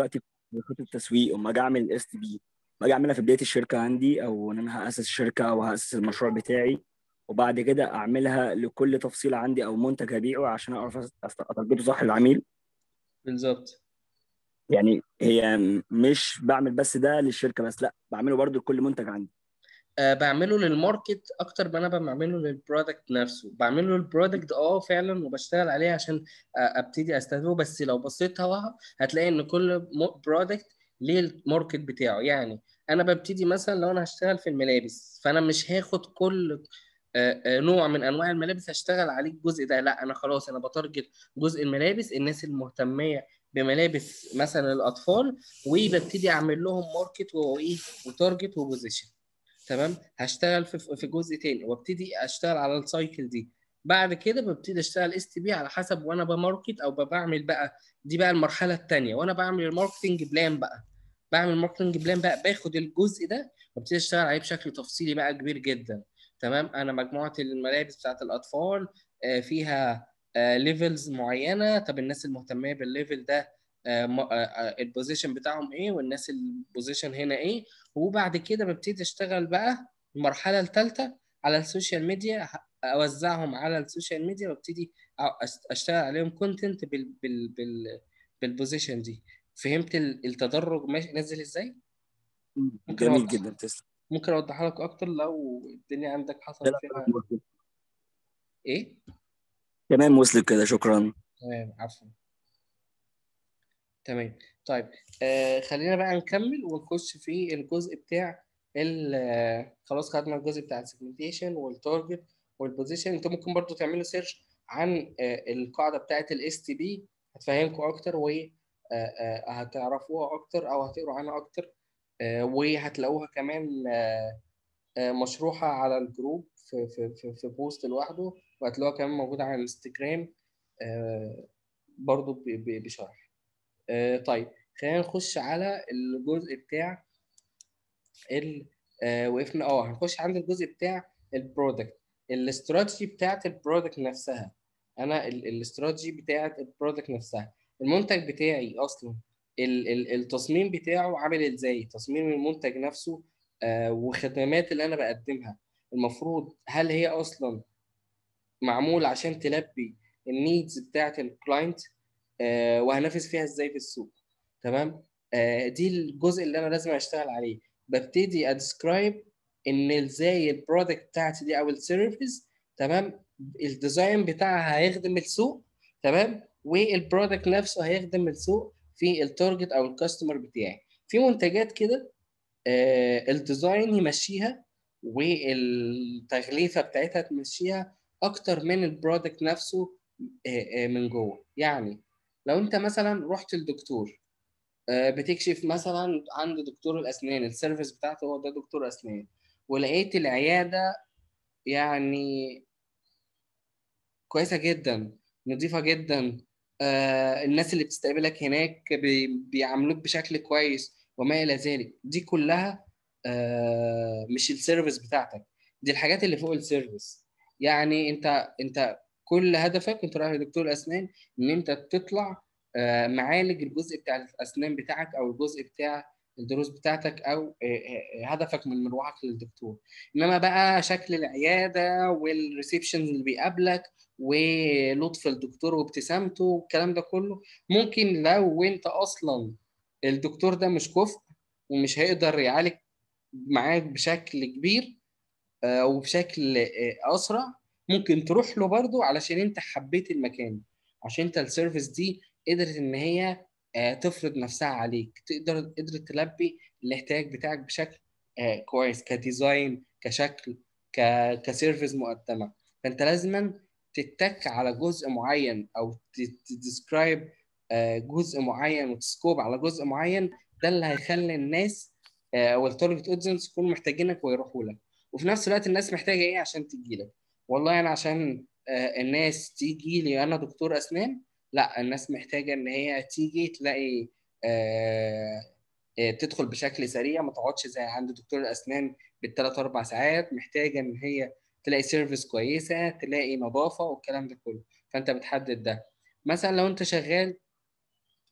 خطه التسويق، وما اجي اعمل اس تي بي، ما اجي اعملها في بدايه الشركه عندي، او ان انا هاسس شركه او هاسس المشروع بتاعي، وبعد كده اعملها لكل تفصيله عندي او منتج هبيعه عشان اعرف اتارجته صح للعميل. بالظبط. يعني هي مش بعمل بس ده للشركه بس، لا بعمله برضو لكل منتج عندي. بعمله للماركت اكتر ما انا بعمله للبرودكت نفسه. بعمله للبرودكت فعلا، وبشتغل عليه عشان ابتدي استخدمه. بس لو بصيت هتلاقي ان كل برودكت ليه الماركت بتاعه. يعني انا ببتدي مثلا لو انا هشتغل في الملابس، فانا مش هاخد كل نوع من انواع الملابس هشتغل عليه الجزء ده. لا، انا خلاص انا بتارجت جزء الملابس، الناس المهتميه بملابس مثلا الاطفال، وببتدي اعمل لهم ماركت وايه وتارجت وبوزيشن. تمام. هشتغل في جزء تاني وابتدي اشتغل على السايكل دي. بعد كده ببتدي اشتغل اس تي بي على حسب وانا بماركت او بعمل بقى. دي بقى المرحله الثانيه وانا بعمل الماركتنج بلان بقى. بعمل ماركتنج بلان بقى، باخد الجزء ده وابتدي اشتغل عليه بشكل تفصيلي بقى كبير جدا. تمام. انا مجموعه الملابس بتاعت الاطفال فيها ليفلز معينه. طب الناس المهتميه بالليفل ده البوزيشن بتاعهم ايه، والناس البوزيشن هنا ايه. وبعد كده ببتدي اشتغل بقى المرحله الثالثه على السوشيال ميديا. اوزعهم على السوشيال ميديا وابتدي اشتغل عليهم كونتنت بالبوزيشن دي. فهمت التدرج ماشي نازل ازاي؟ ممكن جميل اوضح جدا، تسلم. ممكن اوضحها لك اكتر لو الدنيا عندك لا حصل لا، فيها تمام وصلت. ايه. تمام وصلت كده، شكرا. تمام، عفوا. تمام. طيب، خلينا بقى نكمل ونخش في الجزء بتاع خلاص خدنا الجزء بتاع السيجمنتيشن والتارجت والبوزيشن. انتوا ممكن برضو تعملوا سيرش عن القاعده بتاعه الاس تي بي، هتفهمكم اكتر وهتعرفوها اكتر او هتقروا عنها اكتر. وهتلاقوها كمان مشروحه على الجروب في بوست لوحده، وهتلاقوها كمان موجوده على الانستجرام برضو بشرح. طيب، خلينا نخش على الجزء بتاع ال وقفنا. هنخش عند الجزء بتاع البرودكت، الاستراتيجي بتاعت البرودكت نفسها. انا الاستراتيجي بتاعت البرودكت نفسها، المنتج بتاعي اصلا التصميم بتاعه عامل ازاي، تصميم المنتج نفسه وخدمات اللي انا بقدمها المفروض هل هي اصلا معمول عشان تلبي النيدز بتاعت الكلاينت، وهنافس فيها ازاي في السوق. تمام. دي الجزء اللي انا لازم اشتغل عليه. ببتدي ادسكرايب ان ازاي البرودكت بتاعتي دي او السيرفيس، تمام، الديزاين بتاعها هيخدم السوق، تمام، والبرودكت نفسه هيخدم السوق في التارجت او الكاستمر بتاعي. في منتجات كده الديزاين يمشيها والتغليفه بتاعتها تمشيها اكتر من البرودكت نفسه من جوه. يعني لو انت مثلا رحت للدكتور بتكشف مثلا عند دكتور الاسنان، السيرفيس بتاعته هو ده دكتور اسنان، ولقيت العياده يعني كويسه جدا، نظيفه جدا، الناس اللي بتستقبلك هناك بيعاملوك بشكل كويس وما الى ذلك، دي كلها مش السيرفيس بتاعتك، دي الحاجات اللي فوق السيرفيس. يعني انت كل هدفك انت رايح لدكتور الاسنان ان انت تطلع معالج الجزء بتاع الاسنان بتاعك او الجزء بتاع الدروس بتاعتك او هدفك من مروحك للدكتور. انما بقى شكل العياده والريسبشن اللي بيقابلك ولطف الدكتور وابتسامته والكلام ده كله، ممكن لو انت اصلا الدكتور ده مش كفء ومش هيقدر يعالج معاك بشكل كبير وبشكل اسرع، ممكن تروح له برضو علشان انت حبيت المكان، عشان انت السيرفيس دي قدرت ان هي تفرض نفسها عليك، قدرت تلبي الاحتياج بتاعك بشكل كويس، كديزاين، كشكل، كسيرفيس مقدمه. فانت لازما تتك على جزء معين او تديسكرايب جزء معين وتسكوب على جزء معين. ده اللي هيخلي الناس والتارجت اودينس يكونوا محتاجينك ويروحوا لك. وفي نفس الوقت الناس محتاجه ايه عشان تجي لك؟ والله انا عشان الناس تيجي لي انا دكتور اسنان؟ لا، الناس محتاجه ان هي تيجي تلاقي تدخل بشكل سريع، ما تقعدش زي عند دكتور الاسنان بالثلاث اربع ساعات، محتاجه ان هي تلاقي سيرفيس كويسه، تلاقي نظافه والكلام ده كله. فانت بتحدد ده. مثلا لو انت شغال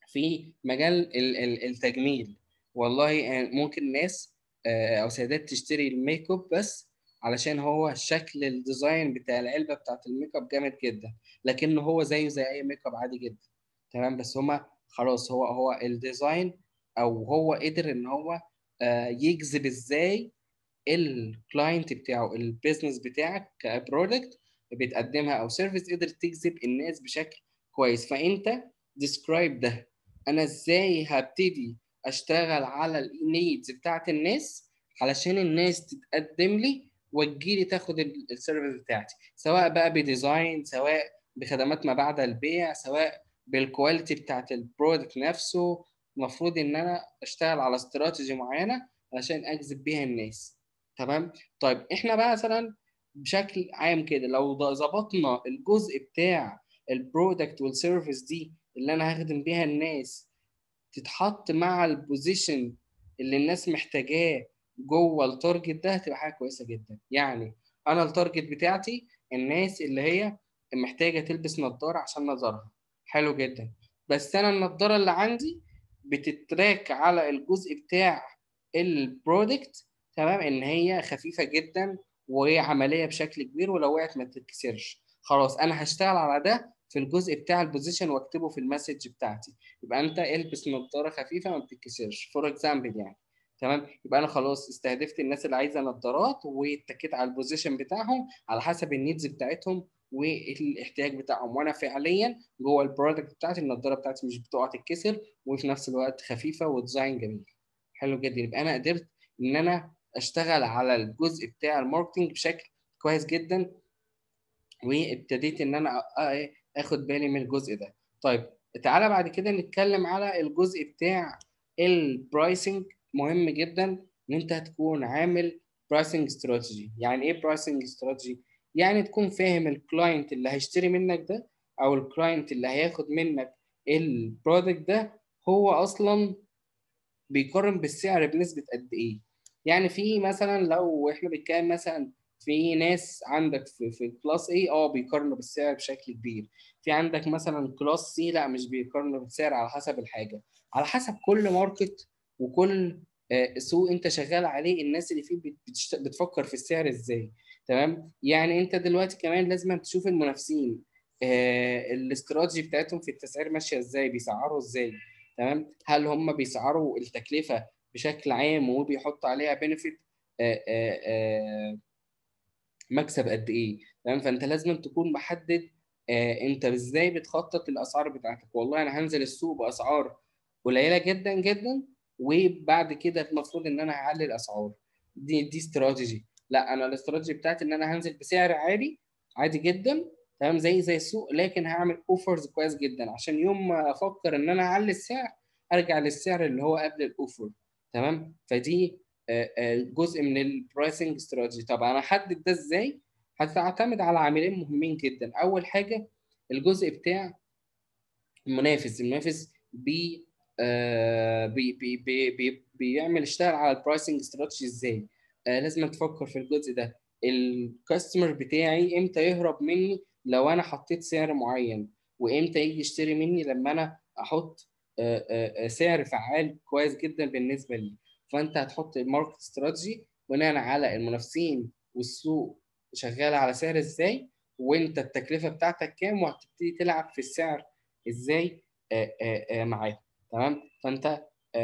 في مجال التجميل. والله ممكن ناس او سيدات تشتري الميك اب بس علشان هو شكل الديزاين بتاع العلبه بتاعت الميك اب جامد جدا، لكنه هو زيه زي اي ميك اب عادي جدا. تمام، بس هما خلاص هو الديزاين، او هو قدر ان هو يجذب ازاي الكلاينت بتاعه، البيزنس بتاعك كبرودكت بتقدمها او سيرفيس، قدر تجذب الناس بشكل كويس. فانت ديسكرايب ده، انا ازاي هبتدي اشتغل على النيدز بتاعت الناس علشان الناس تتقدم لي وتجيلي تاخد السيرفيس بتاعتي، سواء بقى بديزاين، سواء بخدمات ما بعد البيع، سواء بالكواليتي بتاعت البرودكت نفسه. المفروض ان انا اشتغل على استراتيجي معينه عشان اجذب بيها الناس. تمام. طيب احنا بقى مثلا بشكل عام كده لو ظبطنا الجزء بتاع البرودكت والسيرفيس دي اللي انا هخدم بيها الناس تتحط مع البوزيشن اللي الناس محتاجاه جوه التارجت ده، هتبقى حاجه كويسه جدا. يعني انا التارجت بتاعتي الناس اللي هي محتاجه تلبس نظاره عشان نظرها حلو جدا، بس انا النظاره اللي عندي بتتراك على الجزء بتاع البرودكت، تمام، ان هي خفيفه جدا وهي عمليه بشكل كبير، ولو وقعت ما تتكسرش. خلاص انا هشتغل على ده في الجزء بتاع البوزيشن واكتبه في المسج بتاعتي. يبقى انت البس نظاره خفيفه ما بتتكسرش فور اكزامبل يعني. تمام، يبقى انا خلاص استهدفت الناس اللي عايزه نظارات واتكيت على البوزيشن بتاعهم على حسب النيدز بتاعتهم والاحتياج بتاعهم، وانا فعليا جوه البرودكت بتاعتي النظاره بتاعتي مش بتقع تتكسر وفي نفس الوقت خفيفه وديزاين جميل. حلو جدا، يبقى انا قدرت ان انا اشتغل على الجزء بتاع الماركتنج بشكل كويس جدا، وابتديت ان انا اخد بالي من الجزء ده. طيب تعالى بعد كده نتكلم على الجزء بتاع البرايسنج. مهم جدا ان انت تكون عامل برايسنج استراتيجي. يعني ايه برايسنج استراتيجي؟ يعني تكون فاهم الكلاينت اللي هيشتري منك ده او الكلاينت اللي هياخد منك البرودكت ده هو اصلا بيقارن بالسعر بنسبة قد ايه. يعني في مثلا لو احنا بنتكلم مثلا في ناس عندك في كلاس A بيقارنوا بالسعر بشكل كبير، في عندك مثلا كلاس C لا مش بيقارنوا بالسعر، على حسب الحاجة، على حسب كل ماركت وكل سوق انت شغال عليه الناس اللي فيه بتفكر في السعر ازاي. تمام، يعني انت دلوقتي كمان لازم تشوف المنافسين الاستراتيجي بتاعتهم في التسعير ماشية ازاي، بيسعروا ازاي. تمام، هل هم بيسعروا التكلفة بشكل عام وبيحطوا عليها بنفيت مكسب قد ايه. تمام، فانت لازم تكون محدد انت ازاي بتخطط الاسعار بتاعتك. والله انا هنزل السوق باسعار قليله جدا جدا وبعد كده المفروض ان انا هعلي الاسعار. دي استراتيجي. لا انا الاستراتيجي بتاعتي ان انا هنزل بسعر عالي عادي جدا، تمام، زي السوق، لكن هعمل اوفرز كويس جدا عشان يوم ما افكر ان انا اعلي السعر ارجع للسعر اللي هو قبل الاوفر. تمام، فدي جزء من البرايسنج استراتيجي. طب انا احدد ده ازاي؟ هتعتمد على عاملين مهمين جدا. اول حاجه الجزء بتاع المنافس بي بي بي بي بي بيعمل يشتغل على البرايسنج استراتيجي ازاي. لازم تفكر في الجزء ده، الكاستمر بتاعي امتى يهرب مني لو انا حطيت سعر معين، وامتى يجي يشتري مني لما انا احط سعر فعال كويس جدا بالنسبه لي. فانت هتحط الماركت استراتيجي بناء على المنافسين والسوق شغال على سعر ازاي، وانت التكلفه بتاعتك كام، وهتبتدي تلعب في السعر ازاي معاهم. تمام، فانت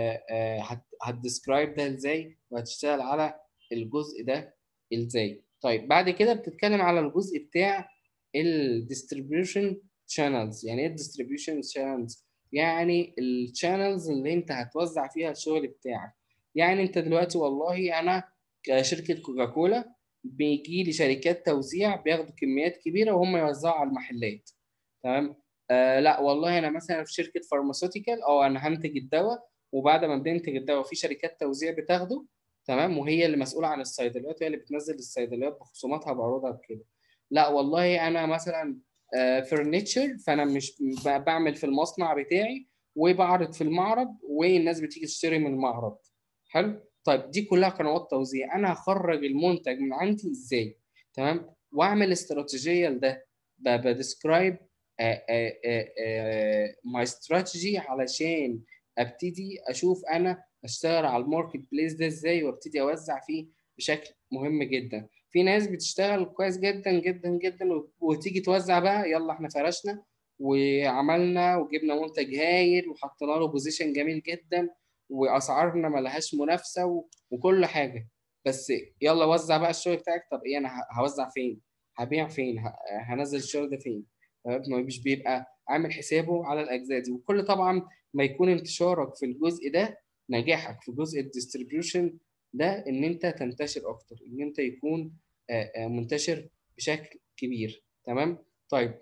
هتديسكرايب ده ازاي وهتشتغل على الجزء ده ازاي. طيب بعد كده بتتكلم على الجزء بتاع الديستريبيوشن شانلز. يعني ايه الديستريبيوشن شانلز؟ يعني الشانلز اللي انت هتوزع فيها الشغل بتاعك. يعني انت دلوقتي والله انا كشركة كوكاكولا بيجي لي شركات توزيع بياخدوا كميات كبيرة وهم يوزعوا على المحلات. تمام، لا والله انا مثلا في شركه فارماسيوتيكال انا هنتج الدواء، وبعد ما بننتج الدواء في شركات توزيع بتاخده، تمام، وهي اللي مسؤوله عن الصيدليات وهي اللي بتنزل الصيدليات بخصوماتها بعروضها بكده. لا والله انا مثلا فرنتشر، فانا مش بعمل في المصنع بتاعي وبعرض في المعرض والناس بتيجي تشتري من المعرض. حلو، طيب دي كلها قنوات توزيع، انا هخرج المنتج من عندي ازاي. تمام، واعمل استراتيجيه لده، بديسكرايب ماي استراتيجي علشان ابتدي اشوف انا اشتغل على الماركت بليس ده ازاي، وابتدي اوزع فيه بشكل مهم جدا. في ناس بتشتغل كويس جدا جدا جدا وتيجي توزع بقى، يلا احنا فرشنا وعملنا وجبنا منتج هايل وحطينا له بوزيشن جميل جدا واسعارنا ما لهاش منافسه وكل حاجه، بس يلا وزع بقى الشغل بتاعك. طب ايه، انا هوزع فين؟ هبيع فين؟ هنزل الشغل ده فين؟ مش بيبقى عامل حسابه على الاجزاء دي. وكل طبعا ما يكون انتشارك في الجزء ده، نجاحك في جزء الديستريبيوشن ده، ان انت تنتشر اكتر، ان انت يكون منتشر بشكل كبير. تمام. طيب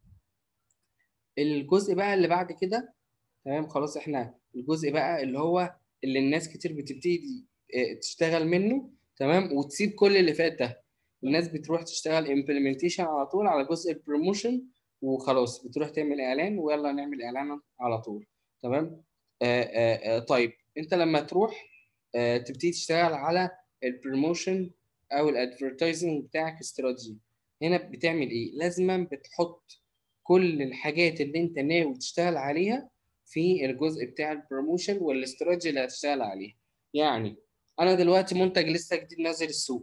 الجزء بقى اللي بعد كده، تمام خلاص، احنا الجزء بقى اللي هو اللي الناس كتير بتبتدي تشتغل منه، تمام، وتسيب كل اللي فات ده. الناس بتروح تشتغل implementation على طول على جزء البروموشن وخلاص، بتروح تعمل اعلان ويلا نعمل اعلان على طول. تمام. طيب انت لما تروح تبتدي تشتغل على البروموشن او الادفرتايزنج بتاعك استراتيجي، هنا بتعمل ايه؟ لازما بتحط كل الحاجات اللي انت ناوي تشتغل عليها في الجزء بتاع البروموشن والاستراتيجي اللي هتشتغل عليها. يعني انا دلوقتي منتج لسه جديد نازل السوق،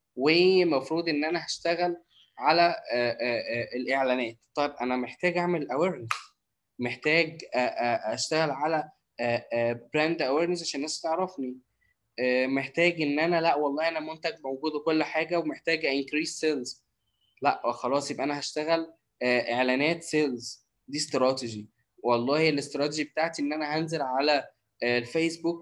ومفروض ان انا هشتغل على الاعلانات. طيب انا محتاج اعمل اويرنس، محتاج اشتغل على براند اويرنس عشان الناس تعرفني. محتاج ان انا، لا والله انا منتج موجود وكل حاجه ومحتاج انكريس سيلز، لا خلاص يبقى انا هشتغل اعلانات سيلز. دي استراتيجي. والله الاستراتيجي بتاعتي ان انا هنزل على الفيسبوك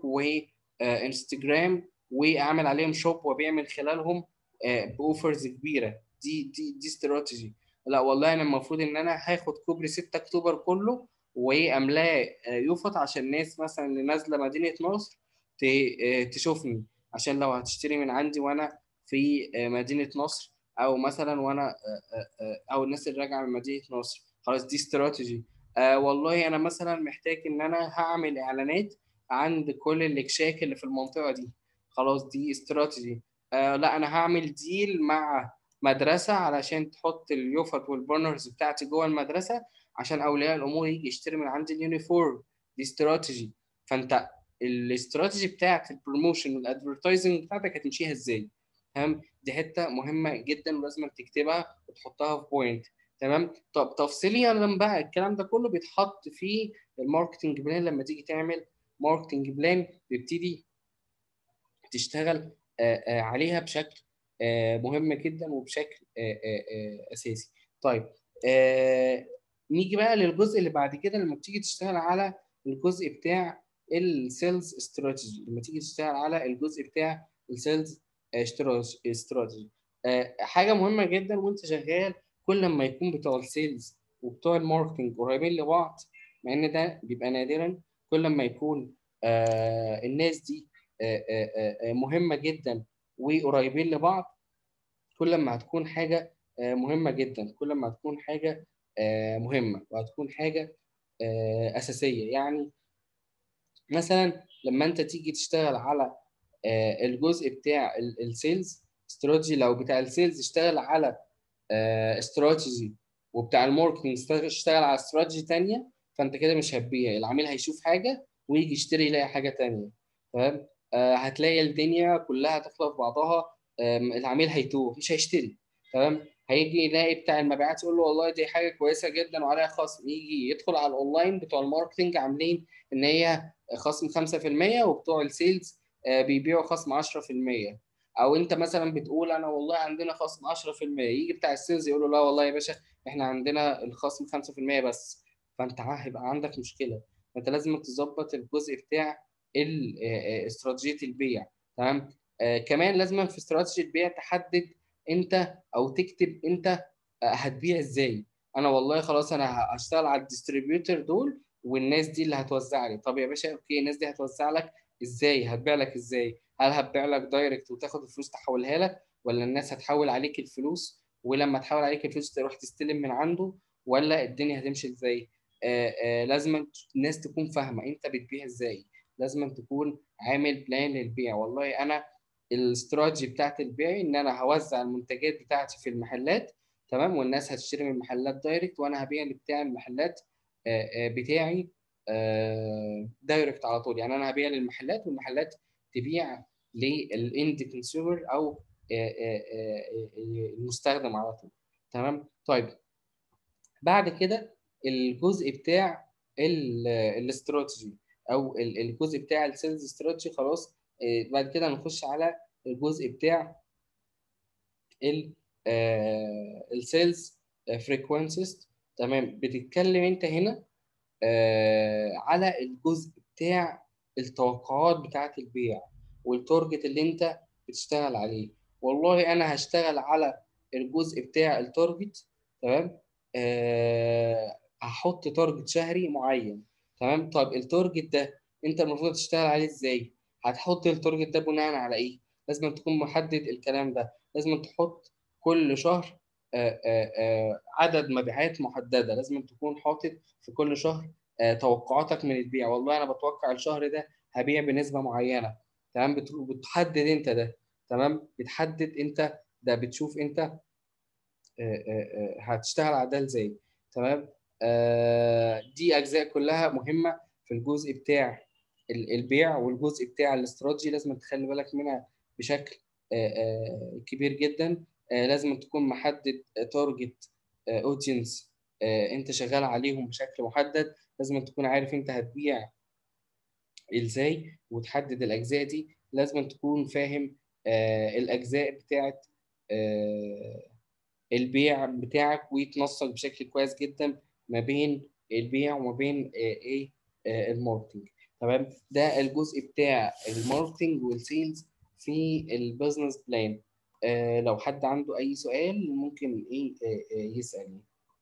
وانستجرام واعمل عليهم شوب وابيع من خلالهم باوفرز كبيره. دي استراتيجي. لا والله انا المفروض ان انا هاخد كوبري 6 اكتوبر كله واملاه يفط عشان الناس مثلا اللي نازله مدينه نصر تشوفني، عشان لو هتشتري من عندي وانا في مدينه نصر، او مثلا وانا او الناس اللي راجعه من مدينه نصر. خلاص دي استراتيجي. والله انا مثلا محتاج ان انا هعمل اعلانات عند كل الاكشاك اللي في المنطقه دي. خلاص دي استراتيجي. لا انا هعمل ديل مع مدرسه علشان تحط اليوفط والبانرز بتاعتي جوه المدرسه عشان اولياء الامور يجي يشتري من عندي اليونيفورم. دي استراتيجي. فانت الاستراتيجي بتاعت البروموشن والادفرتايزنج بتاعتك هتمشيها ازاي؟ تمام. دي حته مهمه جدا ولازم تكتبها وتحطها في بوينت. تمام. طب تفصيليا بقى الكلام ده كله بيتحط في الماركتنج بلان. لما تيجي تعمل ماركتنج بلان بيبتدي تشتغل عليها بشكل مهم جدا وبشكل اساسي. طيب نيجي بقى للجزء اللي بعد كده. لما بتيجي تشتغل على الجزء بتاع السيلز استراتيجي، لما تيجي تشتغل على الجزء بتاع السيلز استراتيجي، حاجه مهمه جدا وانت شغال، كل ما يكون بتوع السيلز وبتوع الماركتنج قريبين لبعض، مع ان ده بيبقى نادرا، كل ما يكون الناس دي مهمه جدا وقريبين لبعض، كل ما هتكون حاجه مهمه جدا، كل ما هتكون حاجه مهمه وهتكون حاجه اساسيه. يعني مثلا لما انت تيجي تشتغل على الجزء بتاع السيلز استراتيجي، لو بتاع السيلز اشتغل على استراتيجي وبتاع الماركتنج اشتغل على استراتيجي تانية، فانت كده مش هتبيع. العميل هيشوف حاجة ويجي يشتري يلاقي حاجة تانية. تمام. هتلاقي الدنيا كلها داخلة في بعضها. العميل هيتوه مش هيشتري. تمام. هيجي يلاقي بتاع المبيعات يقول له والله دي حاجة كويسة جدا وعليها خصم، يجي يدخل على الاونلاين بتوع الماركتنج عاملين ان هي خصم 5% وبتوع السيلز بيبيعوا خصم 10%. او انت مثلا بتقول انا والله عندنا خصم 10%، يجي بتاع السيلز يقول له لا والله يا باشا احنا عندنا الخصم 5% بس. فانت هيبقى عندك مشكله. فانت لازم تظبط الجزء بتاع استراتيجيه البيع. تمام. كمان لازم في استراتيجيه البيع تحدد انت او تكتب انت هتبيع ازاي. انا والله خلاص انا هشتغل على الديستريبيوتور دول والناس دي اللي هتوزع لي. طب يا باشا اوكي، الناس دي هتوزع لك ازاي؟ هتبيع لك ازاي؟ هل هتبيع لك دايركت وتاخد الفلوس تحولها لك، ولا الناس هتحول عليك الفلوس ولما تحول عليك الفلوس تروح تستلم من عنده، ولا الدنيا هتمشي ازاي؟ لازم الناس تكون فاهمة انت بتبيع ازاي. لازم تكون عامل بلان للبيع. والله انا الاستراتيجي بتاعت البيع ان انا هوزع المنتجات بتاعتي في المحلات تمام، والناس هتشتري من المحلات دايركت، وانا هبيع لبتاع المحلات بتاعي دايركت على طول. يعني انا هبيع للمحلات والمحلات تبيع للاند كونسيومر او المستخدم على طول. تمام. طيب بعد كده الجزء بتاع الاستراتيجي او الجزء بتاع السيلز استراتيجي خلاص. بعد كده هنخش على الجزء بتاع السيلز فريكوينسيز. تمام، بتتكلم انت هنا على الجزء بتاع التوقعات بتاعة البيع والتارجت اللي انت بتشتغل عليه. والله انا هشتغل على الجزء بتاع التارجت. تمام، هحط تارجت شهري معين. تمام. طب التارجت ده انت المفروض تشتغل عليه ازاي؟ هتحط التارجت ده بناء على ايه؟ لازم تكون محدد الكلام ده. لازم تحط كل شهر عدد مبيعات محددة. لازم تكون حاطط في كل شهر توقعاتك من البيع. والله انا بتوقع الشهر ده هبيع بنسبه معينه. تمام، بتحدد انت ده. تمام، بتحدد انت ده، بتشوف انت هتشتغل على ده ازاي. تمام. دي اجزاء كلها مهمه في الجزء بتاع البيع والجزء بتاع الاستراتيجي. لازم تخلي بالك منها بشكل كبير جدا. لازم تكون محدد تارجت اودينس انت شغال عليهم بشكل محدد. لازم تكون عارف انت هتبيع ازاي وتحدد الاجزاء دي. لازم تكون فاهم الاجزاء بتاعت البيع بتاعك، ويتنسق بشكل كويس جدا ما بين البيع وما بين ايه الماركتنج. تمام، ده الجزء بتاع الماركتنج والسيلز في البيزنس بلان. لو حد عنده اي سؤال ممكن ايه يسأل.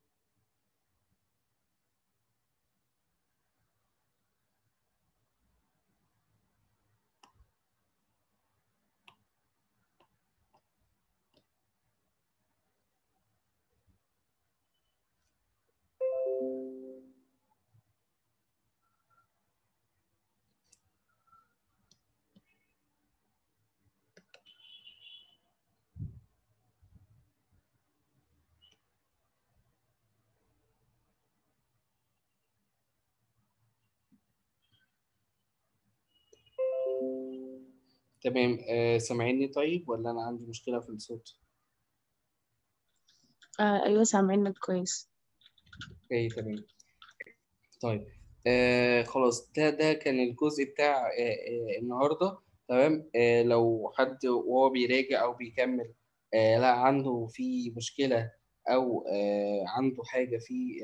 تمام. سامعيني طيب ولا انا عندي مشكلة في الصوت؟ أيوة سامعينك كويس. اوكي تمام. طيب خلاص، ده كان الجزء بتاع النهارده. تمام. لو حد وهو بيراجع او بيكمل لا عنده في مشكلة او عنده حاجة في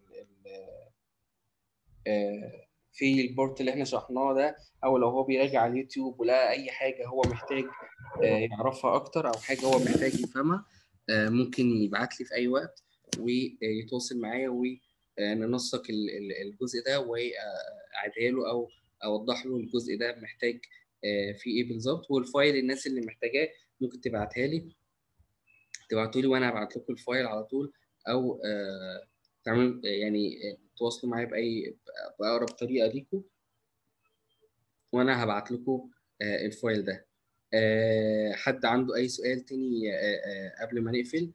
في البورت اللي احنا شرحناه ده، او لو هو بيراجع على اليوتيوب ولقى اي حاجة هو محتاج يعرفها اكتر او حاجة هو محتاج يفهمها، ممكن يبعت لي في اي وقت ويتواصل معايا وننسق الجزء ده واعيدها له او اوضح له الجزء ده محتاج فيه ايه بالظبط. والفايل الناس اللي محتاجاه ممكن تبعتوا لي وانا هبعت لكم الفايل على طول، او تعملوا يعني تواصلوا معايا باقرب طريقه ليكم وانا هبعت لكم الفايل ده. حد عنده اي سؤال تاني قبل ما نقفل؟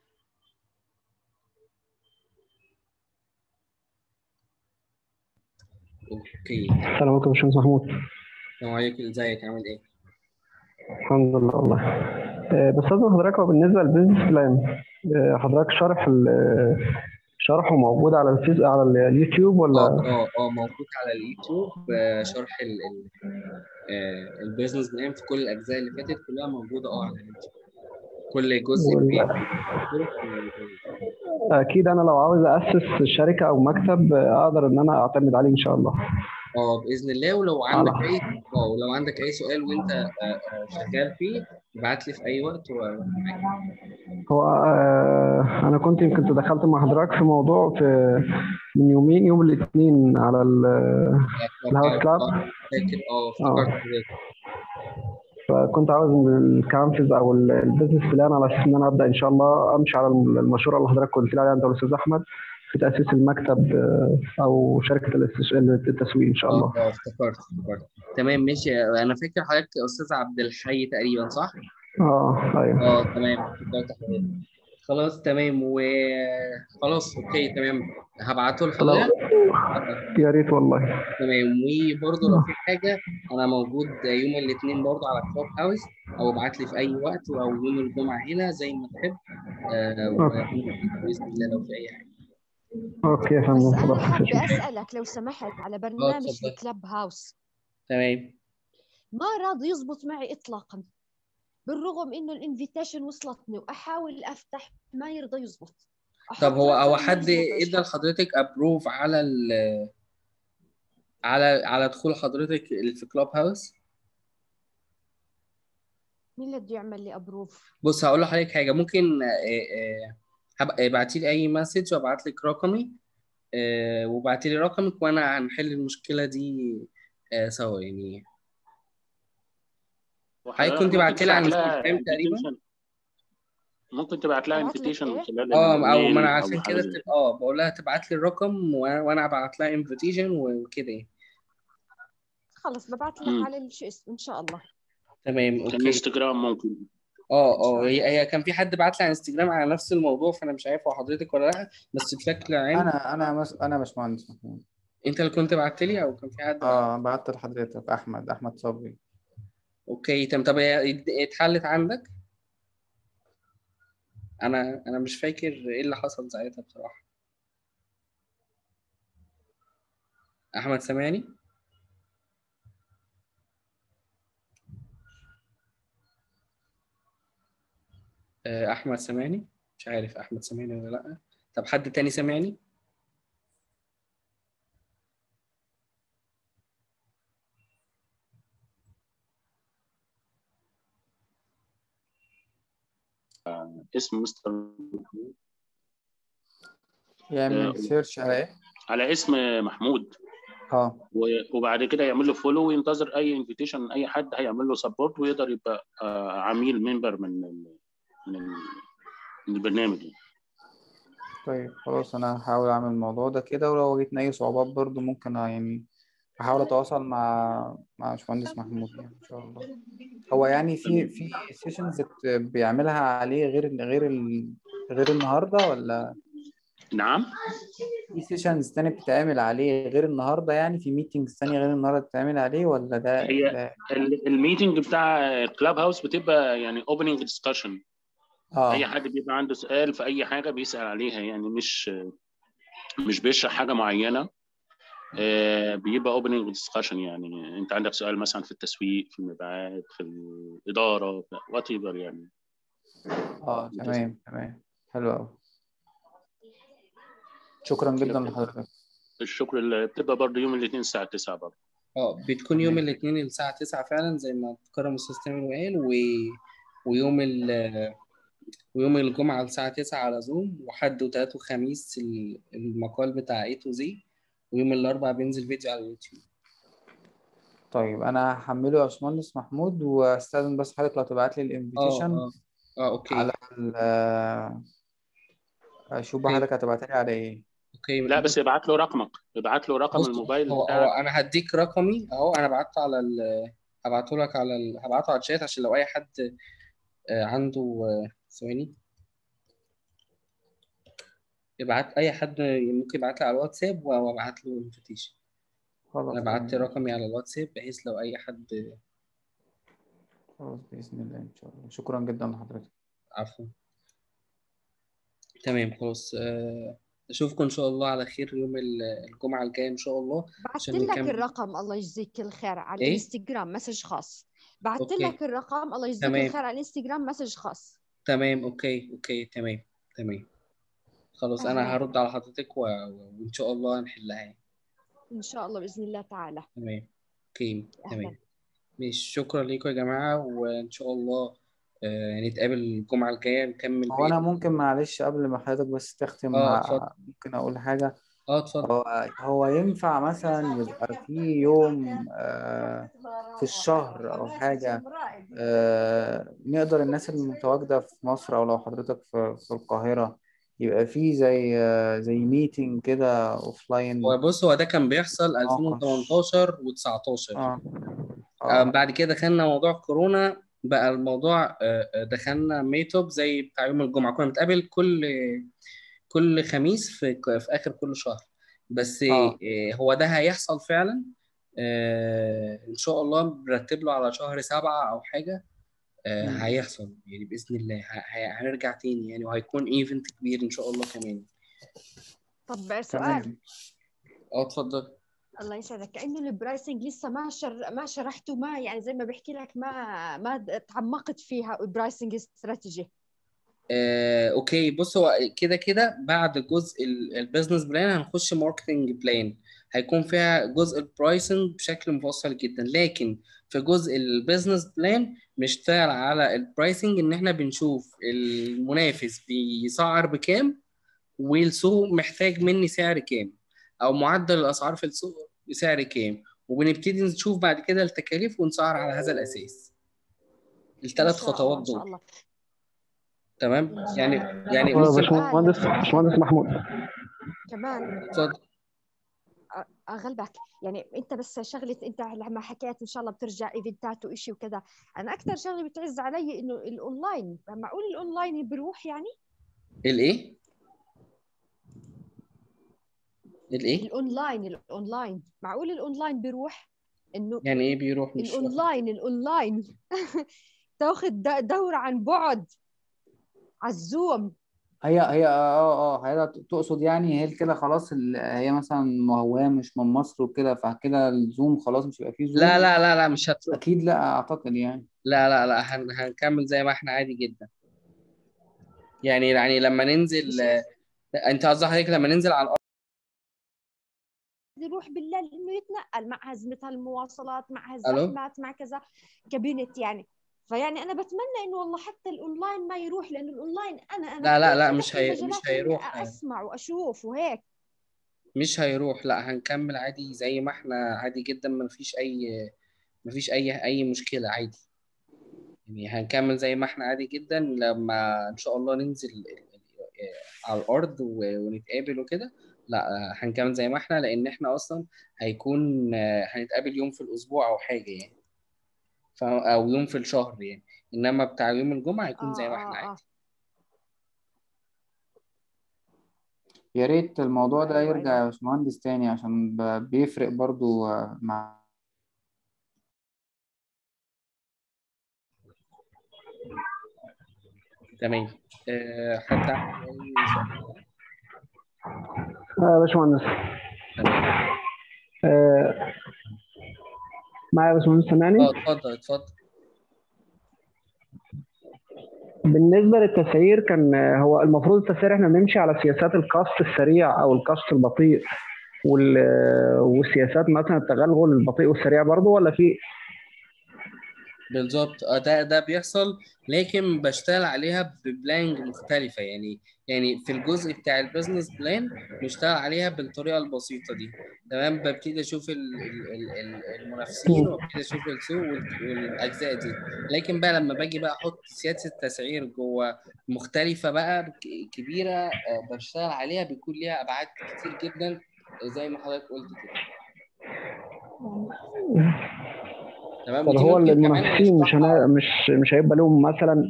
اوكي. السلام عليكم يا باشمهندس محمود. السلام عليكم، ازيك عامل ايه؟ الحمد لله والله. بستاذن حضرتك، هو بالنسبه للبيزنس بلان حضرتك شرحه موجود على على اليوتيوب ولا؟ موجود على اليوتيوب. شرح البيزنس بلان في كل الاجزاء اللي فاتت كلها موجوده على اليوتيوب. كل جزء بشرح موجود. اكيد انا لو عاوز اسس شركه او مكتب اقدر ان انا اعتمد عليه ان شاء الله. باذن الله. ولو عندك اي سؤال وانت شغال فيه ابعت لي في اي وقت وانا معاك. هو انا كنت يمكن تدخلت مع حضرتك في موضوع من يومين، يوم الاثنين على الهاوس كلاب. فاكر افتكرت كده. فكنت عاوز الكانفز او البيزنس بلان على اساس ان انا ابدا ان شاء الله امشي على المشروع اللي حضرتك قلت لي عليه انت والاستاذ احمد في تاسيس المكتب او شركه التسويق ان شاء الله. افتكرت. تمام ماشي. انا فاكر حضرتك استاذ عبد الحي تقريبا، صح؟ ايوه. تمام افتكرت حضرتك. خلاص تمام، وخلاص اوكي تمام، هبعته لو لحضرتك. يا ريت والله. تمام، وبرضه لو في حاجة أنا موجود يوم الاثنين برضه على كلوب هاوس، أو ابعت لي في أي وقت، أو يوم الجمعة هنا زي ما تحب. اوكي ونتفق بإذن الله لو في أي حاجة. اوكي يا بس فندم، أنا خلاص مفيش حابة مشكلة. أسألك لو سمحت على اه برنامج اتفضل. الكلاب هاوس، تمام. ما راضي يزبط معي إطلاقا، بالرغم إنه الانفيتيشن وصلتني وأحاول أفتح ما يرضى يزبط. طب أحط هو رقمي ما حد يزبطش. ادى لحضرتك ابروف على على دخول حضرتك في كلوب هاوس؟ مين اللي بده يعمل لي أبروف؟ بص هقول لحضرتك حاجة، ممكن ابعتي لي أي مسج وابعت لك رقمي، وابعتي لي رقمك وأنا هنحل المشكلة دي سوا يعني. حضرتك وحضرتك كنت ممكن بعتي لي على تبعت لها انستجرام تقريبا. انفيتيشن، ممكن تبعت لها أبعت لك انفيتيشن من إيه؟ خلال او ما انا الميل او عشان حاجه كده زي تبقى كده. بقول لها تبعت لي الرقم وانا ابعت لها انفيتيشن وكده يعني. خلص ببعت لك امم على شو اسمه إن شاء الله. تمام اوكي. الانستجرام ممكن. اه إن شاء الله. هي كان في حد بعت لي على انستجرام على نفس الموضوع، فانا مش عارف هو حضرتك ولا لا، بس بشكل عام. انا باشمهندس محمود. انت اللي كنت بعت لي او كان في حد بعت؟ اه، بعت لحضرتك احمد صبري. اوكي تمام. طب هي اتحلت عندك؟ انا مش فاكر ايه اللي حصل ساعتها بصراحة. احمد سامعني؟ احمد سامعني؟ مش عارف احمد سامعني ولا لا. طب حد تاني سامعني؟ اسم مستر محمود. يعمل سيرش على ايه؟ على اسم محمود، اه وبعد كده يعمل له فولو وينتظر اي انفيتيشن من اي حد هيعمل له سبورت، ويقدر يبقى عميل ممبر من من البرنامج يعني. طيب خلاص، انا هحاول اعمل الموضوع ده كده، ولو واجهتني اي صعوبات برضو ممكن يعني احاول اتواصل مع باشمهندس محمود يعني ان شاء الله. هو يعني في سيشنز بيعملها عليه غير النهارده، ولا نعم. في سيشنز تاني بتتعمل عليه غير النهارده؟ يعني في ميتينجز تانية غير النهارده بتتعمل عليه، ولا هي ده الميتنج بتاع كلاب هاوس بتبقى يعني اوبننج ديسكشن، اي اه حد بيبقى عنده سؤال في اي حاجه بيسال عليها، يعني مش بيشرح حاجه معينه. بيبقى اوبننج ديسكشن، يعني انت عندك سؤال مثلا في التسويق، في المبيعات، في الاداره، وات ايفر يعني. تمام حلو قوي. شكرا اوكي جدا اوكي. لحضرتك. الشكر اللي بتبقى برضه يوم الاثنين الساعه 9 برضه. بتكون يوم تمام الاثنين الساعة 9 فعلا زي ما كرم أستاذ تامر وقال، ويوم ويوم الجمعة الساعة 9 على زوم، وحد وتلات وخميس المقال بتاع A to Z، ويوم الأربعاء بينزل فيديو على اليوتيوب. طيب، انا هحمله يا باشمهندس محمود، واستاذن بس حضرتك لو تبعت لي اه الانفيتيشن اه على اوكي. اشوف بقى اوكي حضرتك هتبعتها لي على ايه. اوكي لا بس بص. ابعت له رقمك، ابعت له رقم بص الموبايل هو بتاعك. انا هديك رقمي اهو، انا بعته على هبعته لك على هبعته على الشات عشان لو اي حد عنده ثواني. ابعت اي حد ممكن يبعت لي على الواتساب وابعت له انفيتيشن. انا خلاص بعت تمام. رقمي على الواتساب بحيث لو اي حد. خلاص بإذن الله إن شاء الله. شكرا جدا لحضرتك. عفوا. تمام خلاص. اشوفكم ان شاء الله على خير يوم الجمعة الجاية ان شاء الله بعت عشان لك نكمل. الرقم الله يجزيك الخير على ايه. الانستغرام مسج خاص. بعت اوكي لك الرقم الله يجزيك تمام. الخير على الانستغرام مسج خاص. تمام اوكي تمام. تمام خلاص انا أهلا. هرد على حضرتك وان شاء الله هنحلها يعني. إن شاء الله بإذن الله تعالى. تمام اوكي أهلا. تمام. مش شكرا لكم يا جماعة، وان شاء الله نتقابل الجمعة الجاية نكمل هو بقية. أنا ممكن معلش قبل ما حضرتك بس تختم اتفضل. ممكن أقول حاجة؟ اتفضل. هو ينفع مثلا يبقى في يوم في الشهر أو حاجة، نقدر الناس المتواجدة في مصر، أو لو حضرتك في القاهرة، يبقى في زي ميتنج كده أوفلاين، بص هو ده كان بيحصل ناقش. 2018 و19. اه اه بعد كده دخلنا موضوع كورونا، بقى الموضوع دخلنا ميت اب زي بتاع يوم الجمعة، كنا بنتقابل كل خميس في آخر كل شهر. بس اه هو ده هيحصل فعلا. إن شاء الله بنرتب له على شهر 7 أو حاجة. مم. هيحصل يعني بإذن الله، هنرجع تاني يعني، وهيكون ايفنت كبير إن شاء الله كمان. طب سؤال. تمام. اتفضل. الله يسعدك، كأنه البرايسنج لسه ما شرحته، ما يعني زي ما بحكي لك ما تعمقت فيها البرايسنج استراتيجي. اوكي، بص، هو كده كده بعد جزء البيزنس بلان هنخش ماركتنج بلان، هيكون فيها جزء البرايسنج بشكل مفصل جدا. لكن في جزء البيزنس بلان بنشتغل على البرايسنج، ان احنا بنشوف المنافس بيسعر بكام، والسوق محتاج مني سعر كام، او معدل الاسعار في السوق بسعر كام، وبنبتدي نشوف بعد كده التكاليف ونسعر على هذا الاساس. ما الثلاث شاء الله خطوات ما شاء دول. الله تمام. ما شاء يعني الله. يعني في ممكن سؤال لو سمحت باشمهندس محمود. كمان اتفضل. اغلبك. يعني انت بس شغله، انت لما حكيت ان شاء الله بترجع ايفنتات وإشي وكذا، انا اكثر شغله بتعز علي انه الاونلاين. معقول الاونلاين بروح يعني؟ الايه؟ الايه؟ الاونلاين معقول الاونلاين بيروح؟ انه يعني ايه بيروح؟ مش واخد. الاونلاين تاخذ دورة عن بعد على الزوم. هي هي تقصد يعني هي كده خلاص هي مثلا هو مش من مصر وكده، فكده الزوم خلاص مش هيبقى فيه لا زوم. لا لا لا، مش هتروح. اكيد لا اعتقد يعني. لا لا لا، هنكمل زي ما احنا عادي جدا. يعني لما ننزل، مش انت قصدك حضرتك لما ننزل على الارض. يروح بالليل انه يتنقل مع ازمه المواصلات، مع الو. هالزحمات، مع كذا كابينت يعني. فيعني انا بتمنى انه والله حتى الاونلاين ما يروح، لانه الاونلاين انا لا لا كثير لا، فتح لي مش مجالات اني هيروح. اسمع واشوف وهيك. مش هيروح، لا، هنكمل عادي زي ما احنا عادي جدا، ما فيش اي مشكلة عادي. يعني هنكمل زي ما احنا عادي جدا لما ان شاء الله ننزل على الارض ونتقابل وكده. لا، هنكمل زي ما احنا، لان احنا اصلا هيكون هنتقابل يوم في الاسبوع او حاجة يعني، او يوم في الشهر يعني. انما بتاع يوم الجمعة هيكون زي ما احنا اه عادي. يا ريت الموضوع ده ايوه يرجع ايوه. يا باشمهندس تاني عشان بيفرق برضو مع. تمام. حد عنده اي سؤال؟ يا باشمهندس، تمام. آه، معايا يا باشمهندس سامعني؟ اتفضل اتفضل. بالنسبة للتسعير، كان هو المفروض التسعير احنا بنمشي على سياسات القسط السريع او القسط البطيء والسياسات مثلا التغلغل البطيء والسريع برضه، ولا في؟ بالظبط. ده بيحصل، لكن بشتغل عليها ببلانج مختلفة يعني في الجزء بتاع البيزنس بلان بشتغل عليها بالطريقة البسيطة دي. تمام. ببتدي اشوف المنافسين، وابتدي اشوف السوق والاجزاء دي. لكن بقى لما باجي بقى احط سياسة التسعير جوه مختلفة بقى كبيرة، بشتغل عليها بيكون ليها ابعاد كتير جدا زي ما حضرتك قلت كده. تمام. طب ودي هو ممكن كمان المنافسين نشرحها. مش هيبقى لهم مثلا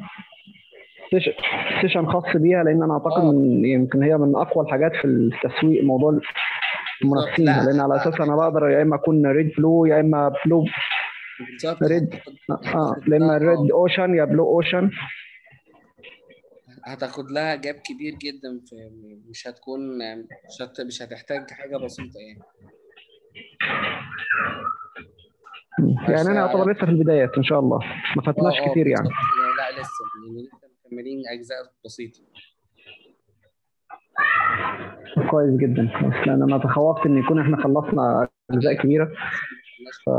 سيشن خاص بيها؟ لان انا اعتقد اه، ان يمكن هي من اقوى الحاجات في التسويق، موضوع بالظبط. المنافسين، لا لان على اساس انا بقدر يا اما اكون ريد بلو يا اما بلو بالظبط. ريد. هتاخد يا اما لها ريد اوشن يا بلو اوشن. هتاخد لها جاب كبير جدا، في مش هتكون مش هتحتاج حاجة بسيطة يعني. يعني بس انا على اعتبر لسه في البدايات ان شاء الله، ما فاتناش كتير يعني. بالظبط. لا لسه يعني، لسه مكملين أجزاء بسيطة. كويس جدا، كويس، لان انا تخوفت ان يكون احنا خلصنا اجزاء لا كبيره. لسه ما دخلناش ف...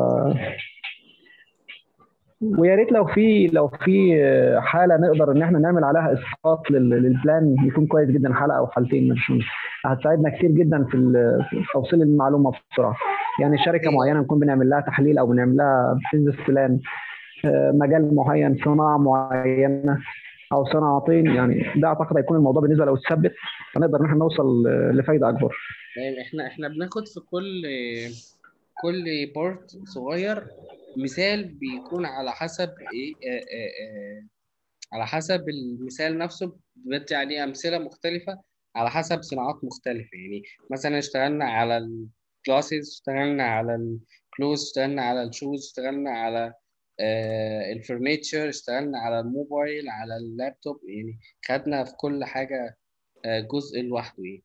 ويا ريت لو في حاله نقدر ان احنا نعمل عليها اسقاط للبلان، يكون كويس جدا، حلقه او حلقتين مش هتساعدنا كتير جدا في توصيل المعلومه بسرعه. يعني شركه في معينه نكون بنعمل لها تحليل او بنعمل لها بيزنس بلان، مجال معين، صناعه معينه او صناعتين، يعني ده اعتقد هيكون الموضوع بالنسبه لو اتثبت، فنقدر ان احنا نوصل لفايده اكبر. احنا بناخد في كل كل بارت صغير مثال بيكون على حسب ايه على حسب المثال نفسه بدي عليه أمثلة مختلفة على حسب صناعات مختلفة. يعني مثلا اشتغلنا على الجلاسز، اشتغلنا على الكلوز، اشتغلنا على الشوز، اشتغلنا على الفurniture، اشتغلنا على الموبايل، على اللابتوب. يعني خدنا في كل حاجة جزء لوحده يعني.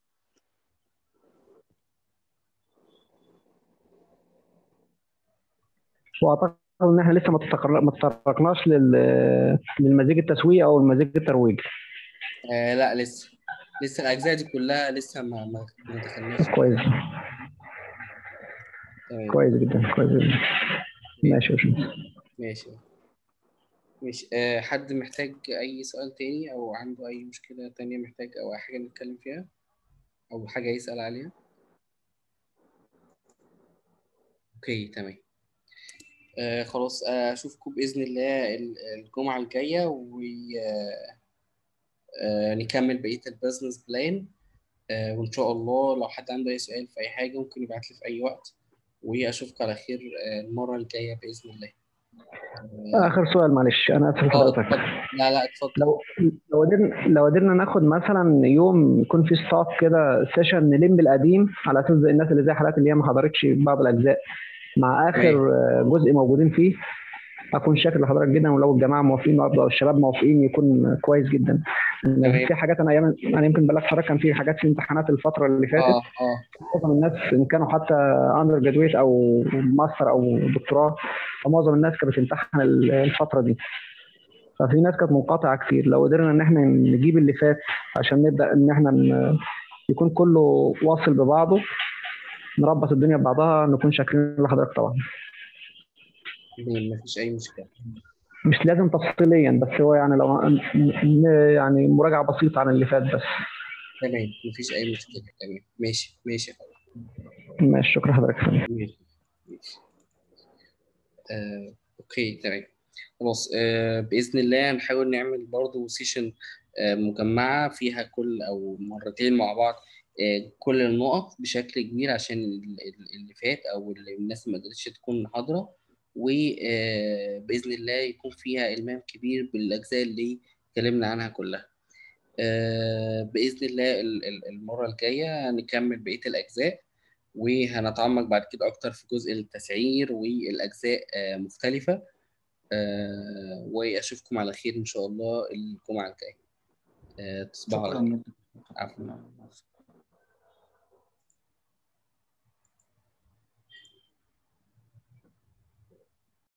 واعتقد ان احنا لسه ما تطرقناش للمزيج التسويقي او المزيج الترويجي. لا لسه الأجزاء دي كلها لسه ما دخلناش فيها. كويس تمام. كويس جدا كويس جدا. ماشي يا باشمهندس. ماشي ماشي. حد محتاج أي سؤال تاني أو عنده أي مشكلة تانية محتاج أو أي حاجة نتكلم فيها أو حاجة يسأل عليها؟ أوكي تمام. خلاص، أشوفكم بإذن الله الجمعة الجاية ونكمل بقية البيزنس بلان. وإن شاء الله لو حد عنده أي سؤال في أي حاجة ممكن يبعت لي في أي وقت، وأشوفك على خير المرة الجاية بإذن الله. اخر سؤال معلش انا اسف لحضرتك. اتفضل. لا اتفضل. لو قدرنا ناخد مثلا يوم يكون في ستاف كده سيشن نلم القديم على اساس الناس اللي زي حالات اللي هي ما حضرتش بعض الاجزاء مع اخر جزء موجودين فيه، اكون شاكر لحضرتك جدا. ولو الجماعه موافقين او الشباب موافقين يكون كويس جدا. تمام. في حاجات انا يمكن بلغت حضرتك كان في حاجات في امتحانات الفتره اللي فاتت. معظم الناس ان كانوا حتى اندر جرادويت او ماستر او دكتوراه، فمعظم الناس كانت بتمتحن الفتره دي، ففي ناس كانت منقطعه كتير. لو قدرنا ان احنا نجيب اللي فات عشان نبدا ان احنا يكون كله واصل ببعضه، نربط الدنيا ببعضها، نكون شاكرين لحضرتك طبعا. مفيش أي مشكلة. مش لازم تفصيليا، بس هو يعني لو يعني مراجعه بسيطه عن اللي فات بس. تمام مفيش أي مشكلة. تمام ماشي ماشي. ماشي شكرا حضرتك. ماشي. اوكي تمام. خلاص، بإذن الله هنحاول نعمل برضو سيشن مجمعة فيها كل أو مرتين مع بعض كل النقط بشكل كبير، عشان اللي فات أو اللي الناس ما قدرتش تكون حاضرة، وبإذن الله يكون فيها إلمام كبير بالأجزاء اللي اتكلمنا عنها كلها. بإذن الله المرة الجاية هنكمل بقية الأجزاء، وهنتعمق بعد كده أكتر في جزء التسعير والأجزاء مختلفة. وأشوفكم على خير إن شاء الله الجمعة الجاية. تصبحوا على شكرا خير. جدا. عفوا.